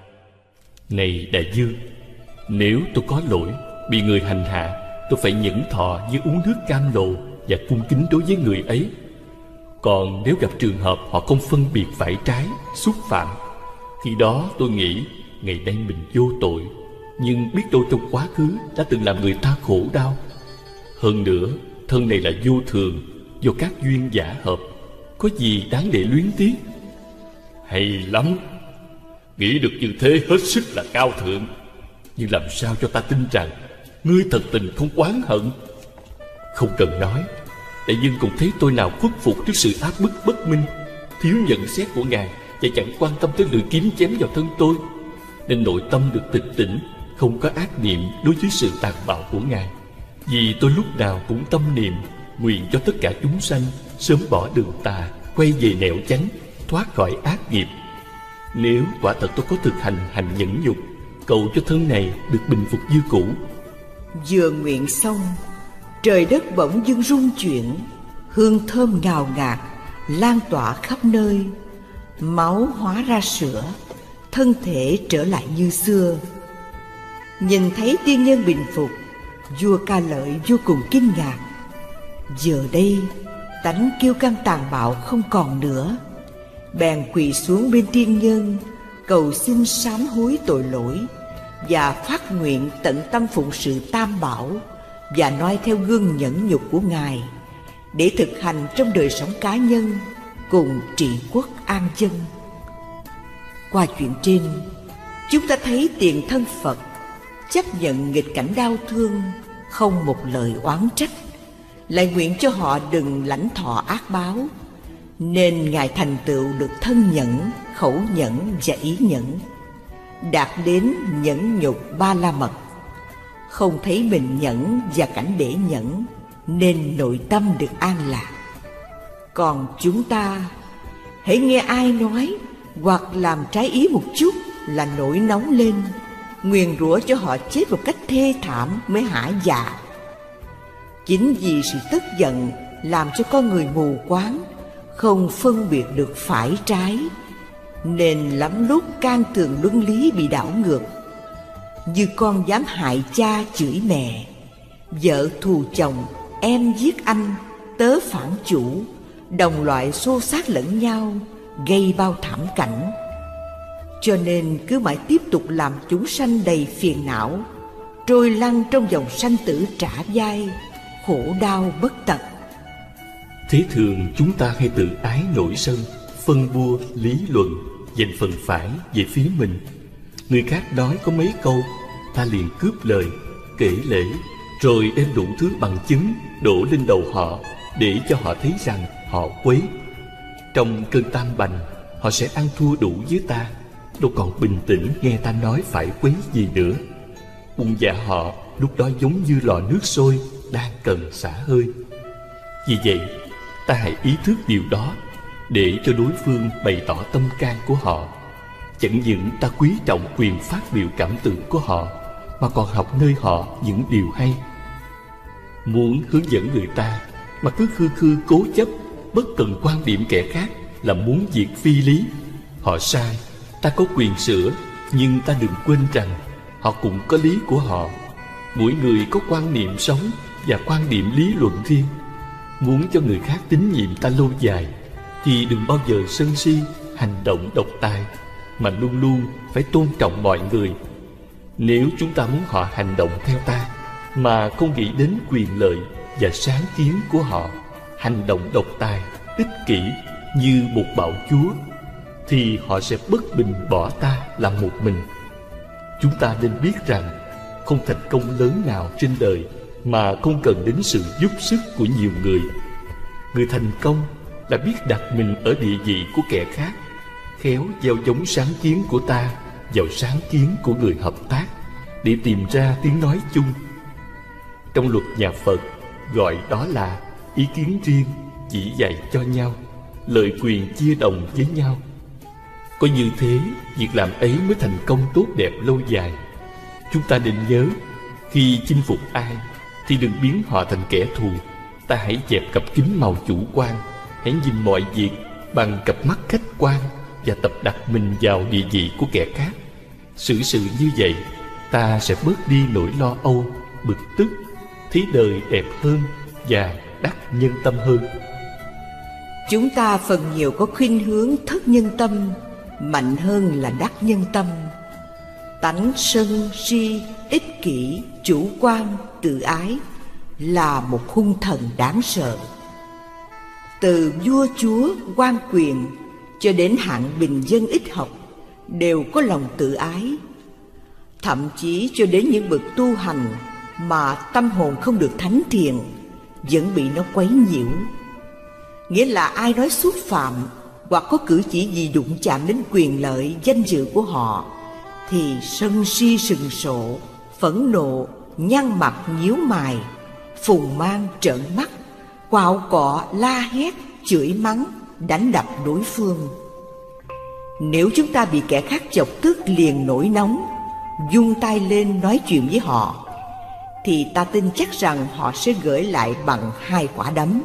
Này đại vương, nếu tôi có lỗi bị người hành hạ, tôi phải nhẫn thọ như uống nước cam lồ và cung kính đối với người ấy. Còn nếu gặp trường hợp họ không phân biệt phải trái, xúc phạm, khi đó tôi nghĩ ngày nay mình vô tội, nhưng biết đâu trong quá khứ đã từng làm người ta khổ đau. Hơn nữa, thân này là vô thường, do các duyên giả hợp, có gì đáng để luyến tiếc? Hay lắm, nghĩ được như thế hết sức là cao thượng. Nhưng làm sao cho ta tin rằng ngươi thật tình không oán hận? Không cần nói, đại vương cũng thấy tôi nào khuất phục trước sự áp bức bất minh, thiếu nhận xét của ngài, và chẳng quan tâm tới lưỡi kiếm chém vào thân tôi, nên nội tâm được tịch tỉnh, không có ác niệm đối với sự tàn bạo của ngài. Vì tôi lúc nào cũng tâm niệm nguyện cho tất cả chúng sanh sớm bỏ đường tà, quay về nẻo chánh, thoát khỏi ác nghiệp. Nếu quả thật tôi có thực hành hành nhẫn nhục, cầu cho thân này được bình phục như cũ. Vừa nguyện xong, trời đất bỗng dưng rung chuyển, hương thơm ngào ngạt lan tỏa khắp nơi. Máu hóa ra sữa, thân thể trở lại như xưa. Nhìn thấy tiên nhân bình phục, vua Ca Lợi vô cùng kinh ngạc. Giờ đây tánh kiêu căng tàn bạo không còn nữa, bèn quỳ xuống bên tiên nhân, cầu xin sám hối tội lỗi và phát nguyện tận tâm phụng sự Tam Bảo và noi theo gương nhẫn nhục của Ngài để thực hành trong đời sống cá nhân cùng trị quốc an dân. Qua chuyện trên, chúng ta thấy tiền thân Phật chấp nhận nghịch cảnh đau thương, không một lời oán trách, lại nguyện cho họ đừng lãnh thọ ác báo, nên Ngài thành tựu được thân nhẫn, khẩu nhẫn và ý nhẫn, đạt đến nhẫn nhục ba la mật. Không thấy mình nhẫn và cảnh để nhẫn, nên nội tâm được an lạc. Còn chúng ta, hãy nghe ai nói hoặc làm trái ý một chút là nổi nóng lên, nguyền rủa cho họ chết một cách thê thảm mới hả dạ. Chính vì sự tức giận làm cho con người mù quáng, không phân biệt được phải trái, nên lắm lúc can tường luân lý bị đảo ngược. Như con dám hại cha chửi mẹ, vợ thù chồng, em giết anh, tớ phản chủ, đồng loại xô xát lẫn nhau, gây bao thảm cảnh. Cho nên cứ mãi tiếp tục làm chúng sanh đầy phiền não, trôi lăn trong dòng sanh tử trả vai, khổ đau bất tận. Thế thường chúng ta hay tự ái nổi sân, phân bua lý luận, giành phần phải về phía mình. Người khác nói có mấy câu, ta liền cướp lời, kể lể, rồi đem đủ thứ bằng chứng đổ lên đầu họ để cho họ thấy rằng họ quấy. Trong cơn tam bành, họ sẽ ăn thua đủ với ta, đâu còn bình tĩnh nghe ta nói phải quấy gì nữa. Bụng dạ họ lúc đó giống như lò nước sôi đang cần xả hơi. Vì vậy, ta hãy ý thức điều đó để cho đối phương bày tỏ tâm can của họ. Chẳng những ta quý trọng quyền phát biểu cảm tưởng của họ, mà còn học nơi họ những điều hay. Muốn hướng dẫn người ta mà cứ khư khư cố chấp, bất cần quan điểm kẻ khác là muốn diệt phi lý. Họ sai, ta có quyền sửa, nhưng ta đừng quên rằng họ cũng có lý của họ. Mỗi người có quan niệm sống và quan điểm lý luận riêng. Muốn cho người khác tín nhiệm ta lâu dài thì đừng bao giờ sân si, hành động độc tài, mà luôn luôn phải tôn trọng mọi người. Nếu chúng ta muốn họ hành động theo ta mà không nghĩ đến quyền lợi và sáng kiến của họ, hành động độc tài, ích kỷ như một bạo chúa, thì họ sẽ bất bình bỏ ta làm một mình. Chúng ta nên biết rằng không thành công lớn nào trên đời mà không cần đến sự giúp sức của nhiều người. Người thành công là biết đặt mình ở địa vị của kẻ khác, khéo gieo giống sáng kiến của ta vào sáng kiến của người hợp tác để tìm ra tiếng nói chung. Trong luật nhà Phật gọi đó là ý kiến riêng, chỉ dạy cho nhau, lợi quyền chia đồng với nhau. Có như thế, việc làm ấy mới thành công tốt đẹp lâu dài. Chúng ta nên nhớ, khi chinh phục ai thì đừng biến họ thành kẻ thù. Ta hãy dẹp cặp kính màu chủ quan, hãy nhìn mọi việc bằng cặp mắt khách quan và tập đặt mình vào địa vị của kẻ khác. Xử sự như vậy, ta sẽ bớt đi nỗi lo âu, bực tức, thấy đời đẹp hơn và đắc nhân tâm hơn. Chúng ta phần nhiều có khuynh hướng thất nhân tâm mạnh hơn là đắc nhân tâm. Tánh sân si, ích kỷ, chủ quan, tự ái là một hung thần đáng sợ. Từ vua chúa, quan quyền cho đến hạng bình dân ít học đều có lòng tự ái. Thậm chí cho đến những bậc tu hành mà tâm hồn không được thánh thiện vẫn bị nó quấy nhiễu. Nghĩa là ai nói xúc phạm hoặc có cử chỉ gì đụng chạm đến quyền lợi, danh dự của họ thì sân si sừng sộ, phẫn nộ, nhăn mặt nhíu mày, phùng mang trợn mắt, quạo cọ la hét, chửi mắng, đánh đập đối phương. Nếu chúng ta bị kẻ khác chọc tức liền nổi nóng, vung tay lên nói chuyện với họ, thì ta tin chắc rằng họ sẽ gửi lại bằng hai quả đấm.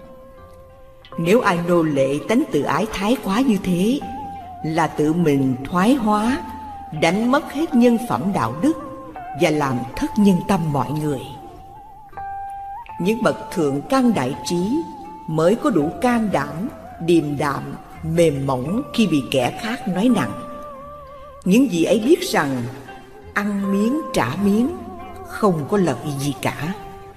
Nếu ai nô lệ tánh tự ái thái quá như thế, là tự mình thoái hóa, đánh mất hết nhân phẩm đạo đức và làm thất nhân tâm mọi người. Những bậc thượng căn đại trí mới có đủ can đảm, điềm đạm mềm mỏng khi bị kẻ khác nói nặng. Những vị ấy biết rằng ăn miếng trả miếng không có lợi gì cả.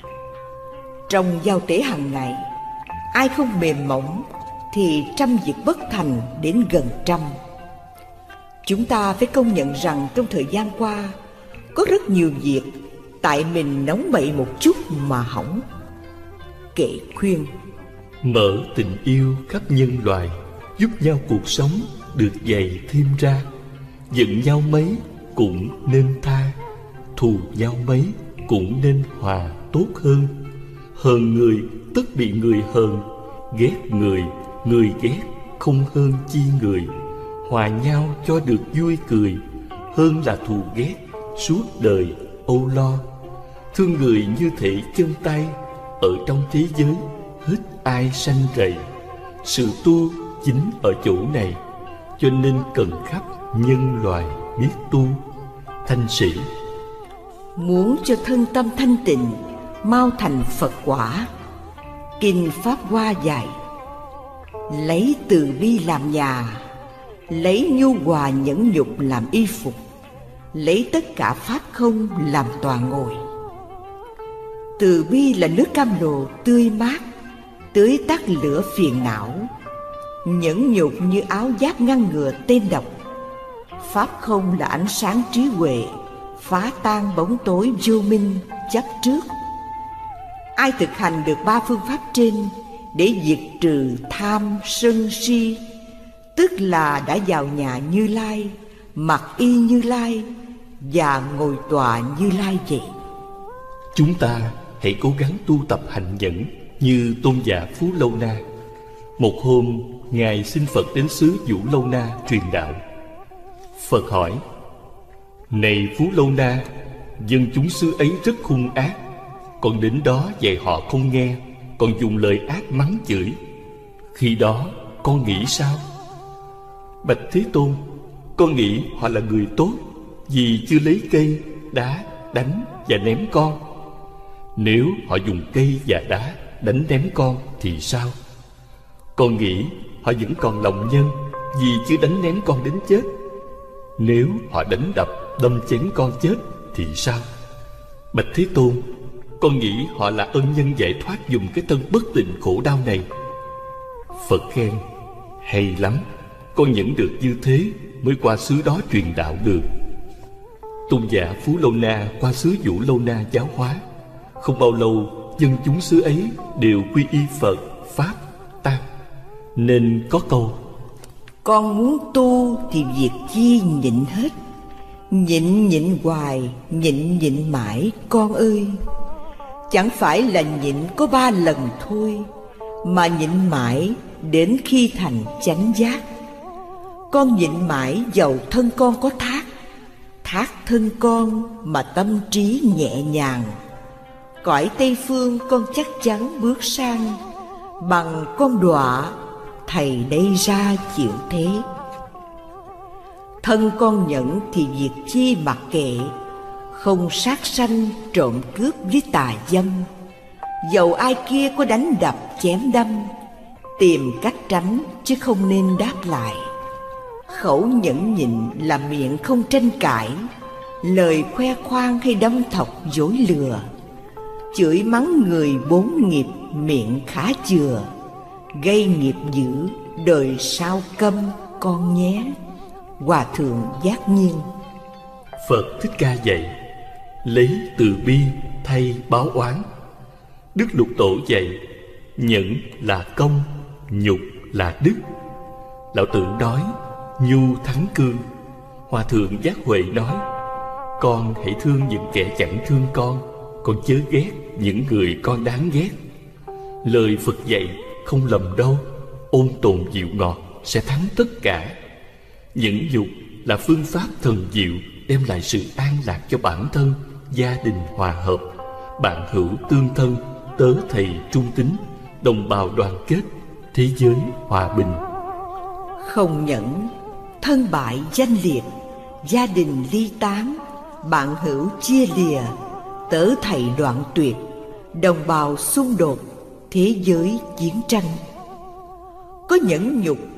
Trong giao tế hàng ngày, ai không mềm mỏng thì trăm việc bất thành đến gần trăm. Chúng ta phải công nhận rằng trong thời gian qua có rất nhiều việc tại mình nóng bậy một chút mà hỏng. Kệ khuyên: mở tình yêu khắp nhân loại, giúp nhau cuộc sống được dày thêm ra. Giận nhau mấy cũng nên tha, thù nhau mấy cũng nên hòa tốt hơn. Hờn người tất bị người hờn, ghét người, người ghét không hơn chi người. Hòa nhau cho được vui cười, hơn là thù ghét suốt đời âu lo. Thương người như thể chân tay, ở trong thế giới hết ai sanh rầy. Sự tu chính ở chỗ này, cho nên cần khắp nhân loại biết tu. Thanh Sĩ: muốn cho thân tâm thanh tịnh, mau thành Phật quả. Kinh Pháp Hoa dạy: lấy từ bi làm nhà, lấy nhu hòa nhẫn nhục làm y phục, lấy tất cả pháp không làm tòa ngồi. Từ bi là nước cam lồ tươi mát, tưới tắt lửa phiền não. Nhẫn nhục như áo giáp ngăn ngừa tên độc. Pháp không là ánh sáng trí huệ, phá tan bóng tối vô minh chấp trước. Ai thực hành được ba phương pháp trên để diệt trừ tham sân si, tức là đã vào nhà Như Lai, mặc y Như Lai và ngồi tọa Như Lai vậy. Chúng ta hãy cố gắng tu tập hành nhẫn như tôn giả Phú Lâu Na. Một hôm, Ngài xin Phật đến xứ Vũ Lâu Na truyền đạo. Phật hỏi: này Phú Lâu Na, dân chúng xứ ấy rất hung ác, còn đến đó dạy họ không nghe, còn dùng lời ác mắng chửi. Khi đó con nghĩ sao? Bạch Thế Tôn, con nghĩ họ là người tốt, vì chưa lấy cây, đá, đánh và ném con. Nếu họ dùng cây và đá đánh ném con thì sao? Con nghĩ họ vẫn còn lòng nhân, vì chưa đánh ném con đến chết. Nếu họ đánh đập, đâm chém con chết thì sao? Bạch Thế Tôn, con nghĩ họ là ân nhân giải thoát dùm cái thân bất tịnh khổ đau này. Phật khen: hay lắm, con nhẫn được như thế mới qua xứ đó truyền đạo được. Tôn giả Phú Lâu Na qua xứ Vũ Lâu Na giáo hóa. Không bao lâu, dân chúng xứ ấy đều quy y Phật, Pháp, Tăng. Nên có câu: con muốn tu thì việc chi nhịn hết. Nhịn nhịn hoài, nhịn nhịn mãi con ơi. Chẳng phải là nhịn có ba lần thôi, mà nhịn mãi đến khi thành chánh giác. Con nhịn mãi dầu thân con có thác, thác thân con mà tâm trí nhẹ nhàng. Cõi Tây Phương con chắc chắn bước sang, bằng con đọa thầy đây ra chịu thế. Thân con nhẫn thì việc chi mặc kệ, không sát sanh trộm cướp với tà dâm. Dầu ai kia có đánh đập chém đâm, tìm cách tránh chứ không nên đáp lại. Khẩu nhẫn nhịn là miệng không tranh cãi, lời khoe khoang hay đâm thọc dối lừa. Chửi mắng người bốn nghiệp miệng khá chừa, gây nghiệp dữ đời sau câm con nhé. Hòa Thượng Giác Nhiên. Phật Thích Ca dạy: lấy từ bi thay báo oán. Đức Lục Tổ dạy: nhẫn là công, nhục là đức. Lão Tử nói: nhu thắng cương. Hòa Thượng Giác Huệ nói: con hãy thương những kẻ chẳng thương con, con chớ ghét những người con đáng ghét. Lời Phật dạy không lầm đâu. Ôn tồn dịu ngọt sẽ thắng tất cả. Nhẫn nhục là phương pháp thần diệu, đem lại sự an lạc cho bản thân, gia đình hòa hợp, bạn hữu tương thân, tớ thầy trung tín, đồng bào đoàn kết, thế giới hòa bình. Không nhẫn, thân bại danh liệt, gia đình ly tán, bạn hữu chia lìa, tớ thầy đoạn tuyệt, đồng bào xung đột, thế giới chiến tranh. Có nhẫn nhục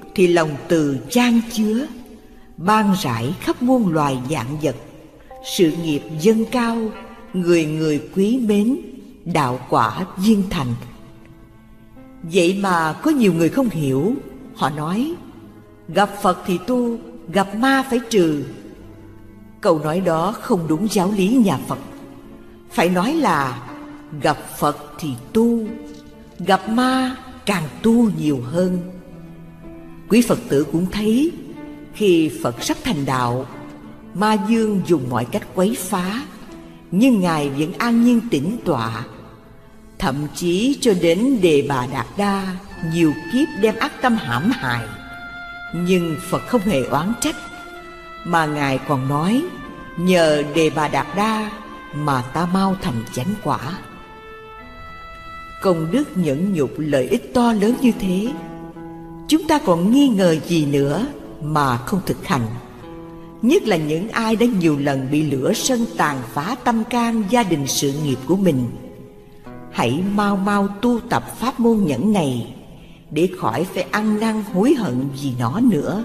thì lòng từ chan chứa, ban rải khắp muôn loài vạn vật. Sự nghiệp dâng cao, người người quý mến, đạo quả viên thành. Vậy mà có nhiều người không hiểu. Họ nói gặp Phật thì tu, gặp ma phải trừ. Câu nói đó không đúng giáo lý nhà Phật. Phải nói là gặp Phật thì tu, gặp ma càng tu nhiều hơn. Quý Phật tử cũng thấy, khi Phật sắp thành đạo, ma dương dùng mọi cách quấy phá, nhưng Ngài vẫn an nhiên tĩnh tọa. Thậm chí cho đến Đề Bà Đạt Đa nhiều kiếp đem ác tâm hãm hại, nhưng Phật không hề oán trách, mà Ngài còn nói nhờ Đề Bà Đạt Đa mà ta mau thành chánh quả. Công đức nhẫn nhục lợi ích to lớn như thế, chúng ta còn nghi ngờ gì nữa mà không thực hành? Nhất là những ai đã nhiều lần bị lửa sân tàn phá tâm can, gia đình sự nghiệp của mình. Hãy mau mau tu tập pháp môn nhẫn này, để khỏi phải ăn năn hối hận vì nó nữa.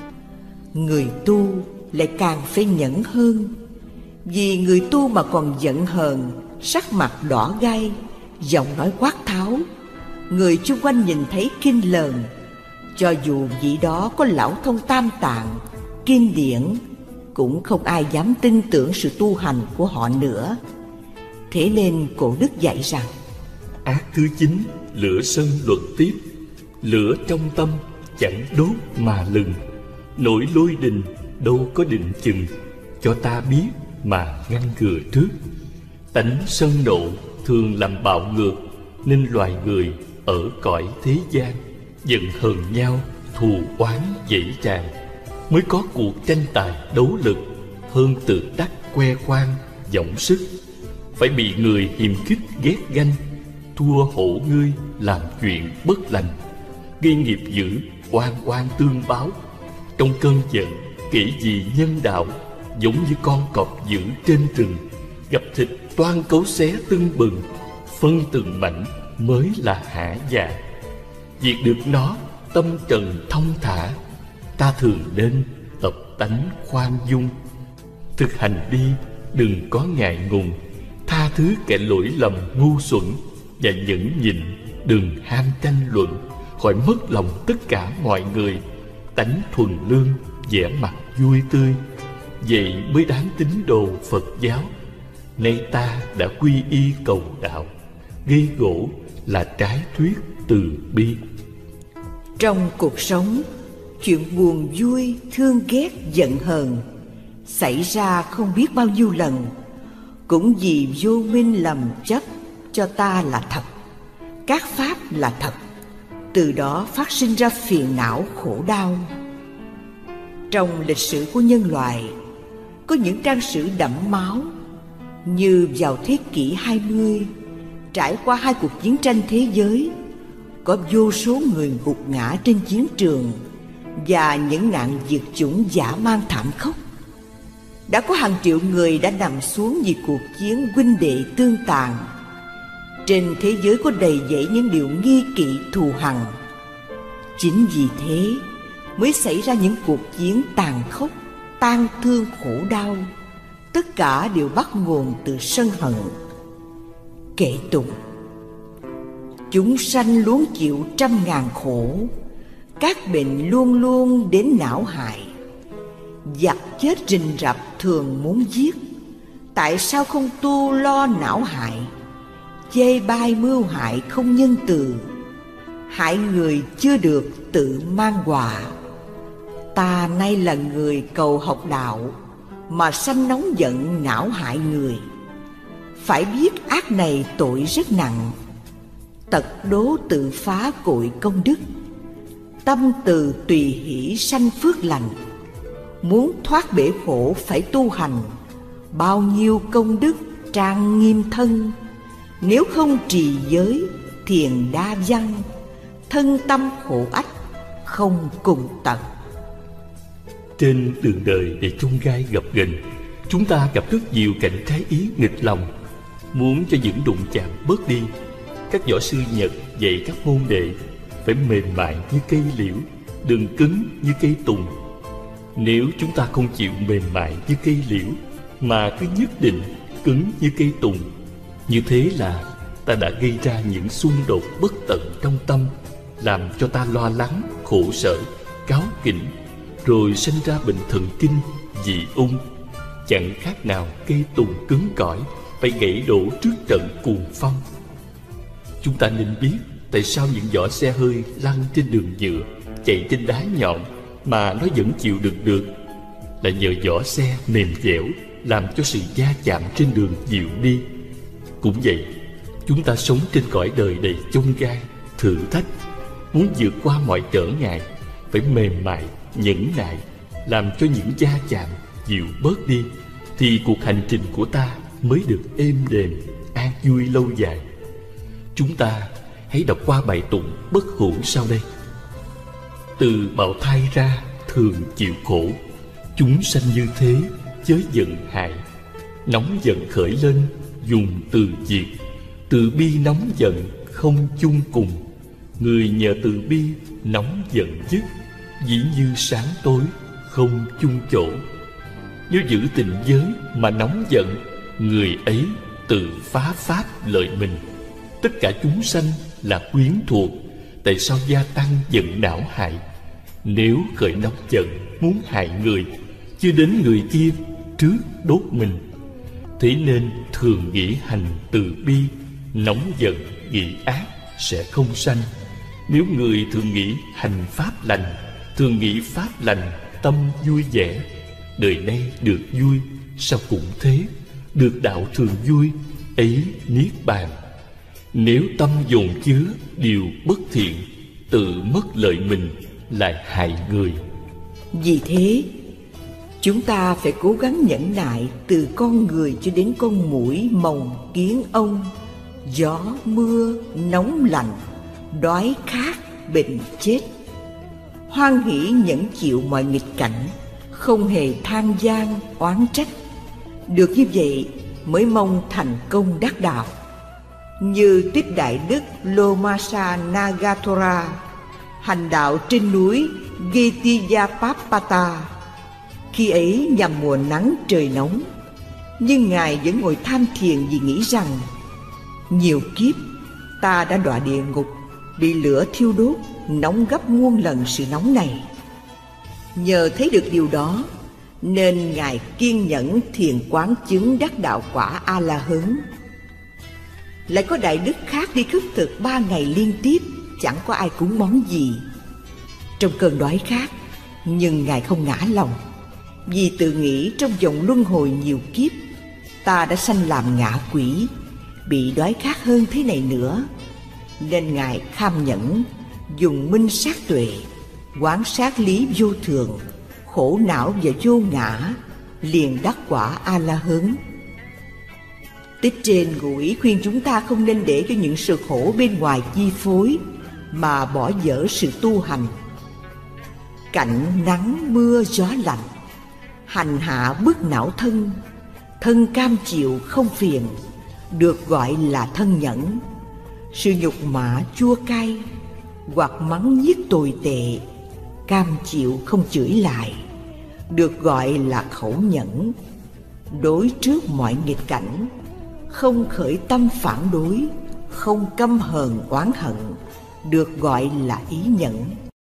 Người tu lại càng phải nhẫn hơn, vì người tu mà còn giận hờn, sắc mặt đỏ gay, giọng nói quát tháo, người chung quanh nhìn thấy kinh lờn. Cho dù vị đó có lão thông tam tạng, kinh điển, cũng không ai dám tin tưởng sự tu hành của họ nữa. Thế nên Cổ Đức dạy rằng: ác thứ chín, lửa sân luận tiếp. Lửa trong tâm chẳng đốt mà lừng, nổi lôi đình đâu có định chừng. Cho ta biết mà ngăn ngừa trước. Tánh sân nộ thường làm bạo ngược, nên loài người ở cõi thế gian giận hờn nhau, thù oán dễ tràn, mới có cuộc tranh tài đấu lực, hơn tự đắc khoe khoang dõng sức. Phải bị người hiềm khích ghét ganh, thua hổ ngươi làm chuyện bất lành, gây nghiệp dữ oan oan tương báo. Trong cơn giận kể gì nhân đạo, giống như con cọp dữ trên rừng, gặp thịt toan cấu xé tưng bừng, phân từng mảnh mới là hả dạ. Diệt được nó tâm trần thông thả, ta thường nên tập tánh khoan dung. Thực hành đi đừng có ngại ngùng, tha thứ kẻ lỗi lầm ngu xuẩn, và nhẫn nhịn đừng ham tranh luận, khỏi mất lòng tất cả mọi người. Tánh thuần lương, vẻ mặt vui tươi, vậy mới đáng tín đồ Phật giáo. Nay ta đã quy y cầu đạo, gây gỗ là trái thuyết từ bi. Trong cuộc sống, chuyện buồn vui, thương ghét, giận hờn xảy ra không biết bao nhiêu lần, cũng vì vô minh lầm chấp cho ta là thật, các pháp là thật. Từ đó phát sinh ra phiền não khổ đau. Trong lịch sử của nhân loại, có những trang sử đẫm máu, như vào thế kỷ hai mươi, trải qua hai cuộc chiến tranh thế giới, có vô số người gục ngã trên chiến trường, và những nạn diệt chủng dã man thảm khốc. Đã có hàng triệu người đã nằm xuống vì cuộc chiến huynh đệ tương tàn. Trên thế giới có đầy dẫy những điều nghi kỵ thù hằn. Chính vì thế mới xảy ra những cuộc chiến tàn khốc, tang thương khổ đau. Tất cả đều bắt nguồn từ sân hận. Kệ tụng: chúng sanh luôn chịu trăm ngàn khổ, các bệnh luôn luôn đến não hại. Giặc chết rình rập thường muốn giết, tại sao không tu lo não hại? Chê bai mưu hại không nhân từ, hại người chưa được tự mang họa. Ta nay là người cầu học đạo, mà sanh nóng giận não hại người. Phải biết ác này tội rất nặng, tật đố tự phá cội công đức. Tâm từ tùy hỷ sanh phước lành, muốn thoát bể khổ phải tu hành. Bao nhiêu công đức trang nghiêm thân, nếu không trì giới thiền đa văn, thân tâm khổ ách không cùng tận. Trên đường đời để chông gai gập ghềnh, chúng ta gặp rất nhiều cảnh trái ý nghịch lòng. Muốn cho những đụng chạm bớt đi, các võ sư Nhật dạy các môn đệ phải mềm mại như cây liễu, đừng cứng như cây tùng. Nếu chúng ta không chịu mềm mại như cây liễu, mà cứ nhất định cứng như cây tùng, như thế là ta đã gây ra những xung đột bất tận trong tâm, làm cho ta lo lắng, khổ sở, cáu kỉnh, rồi sinh ra bệnh thần kinh, dị ung. Chẳng khác nào cây tùng cứng cỏi phải gãy đổ trước trận cuồng phong. Chúng ta nên biết tại sao những vỏ xe hơi lăn trên đường nhựa, chạy trên đá nhọn mà nó vẫn chịu đựng được, là nhờ vỏ xe mềm dẻo, làm cho sự va chạm trên đường dịu đi. Cũng vậy, chúng ta sống trên cõi đời đầy chông gai, thử thách, muốn vượt qua mọi trở ngại, phải mềm mại, nhẫn nại, làm cho những va chạm dịu bớt đi, thì cuộc hành trình của ta mới được êm đềm, an vui lâu dài. Chúng ta hãy đọc qua bài tụng bất hủ sau đây. Từ bào thai ra thường chịu khổ, chúng sanh như thế chớ giận hại. Nóng giận khởi lên dùng từ diệt, từ bi nóng giận không chung cùng. Người nhờ từ bi nóng giận dứt, dĩ như sáng tối không chung chỗ. Nếu giữ tình giới mà nóng giận, người ấy tự phá pháp lợi mình. Tất cả chúng sanh là quyến thuộc, tại sao gia tăng giận não hại? Nếu khởi nóng giận muốn hại người, chưa đến người kia trước đốt mình. Thế nên thường nghĩ hành từ bi, nóng giận nghĩ ác sẽ không sanh. Nếu người thường nghĩ hành pháp lành, thường nghĩ pháp lành, tâm vui vẻ, đời nay được vui, sao cũng thế, được đạo thường vui, ấy niết bàn. Nếu tâm dồn chứa điều bất thiện, tự mất lợi mình, lại hại người. Vì thế, chúng ta phải cố gắng nhẫn nại từ con người cho đến con muỗi, mồng, kiến ong, gió, mưa, nóng lạnh, đói khát, bệnh chết. Hoan hỷ nhẫn chịu mọi nghịch cảnh, không hề than gian, oán trách. Được như vậy mới mong thành công đắc đạo. Như Tích Đại Đức Lomasa Nagathora hành đạo trên núi Getiyapapata. Khi ấy nhằm mùa nắng trời nóng, nhưng Ngài vẫn ngồi tham thiền vì nghĩ rằng nhiều kiếp ta đã đọa địa ngục, bị lửa thiêu đốt, nóng gấp muôn lần sự nóng này. Nhờ thấy được điều đó nên Ngài kiên nhẫn thiền quán chứng đắc đạo quả A-la-hán. Lại có đại đức khác đi khất thực ba ngày liên tiếp, chẳng có ai cúng món gì. Trong cơn đói khát, nhưng Ngài không ngã lòng, vì tự nghĩ trong vòng luân hồi nhiều kiếp, ta đã sanh làm ngạ quỷ, bị đói khát hơn thế này nữa. Nên Ngài kham nhẫn, dùng minh sát tuệ, quán sát lý vô thường, khổ não và vô ngã, liền đắc quả A-la-hán. Tích trên ngụ ý khuyên chúng ta không nên để cho những sự khổ bên ngoài chi phối, mà bỏ dở sự tu hành. Cảnh nắng mưa gió lạnh, hành hạ bức não thân, thân cam chịu không phiền, được gọi là thân nhẫn. Sự nhục mạ chua cay, hoặc mắng nhiếc tồi tệ, cam chịu không chửi lại, được gọi là khẩu nhẫn. Đối trước mọi nghịch cảnh, không khởi tâm phản đối, không căm hờn oán hận, được gọi là ý nhẫn.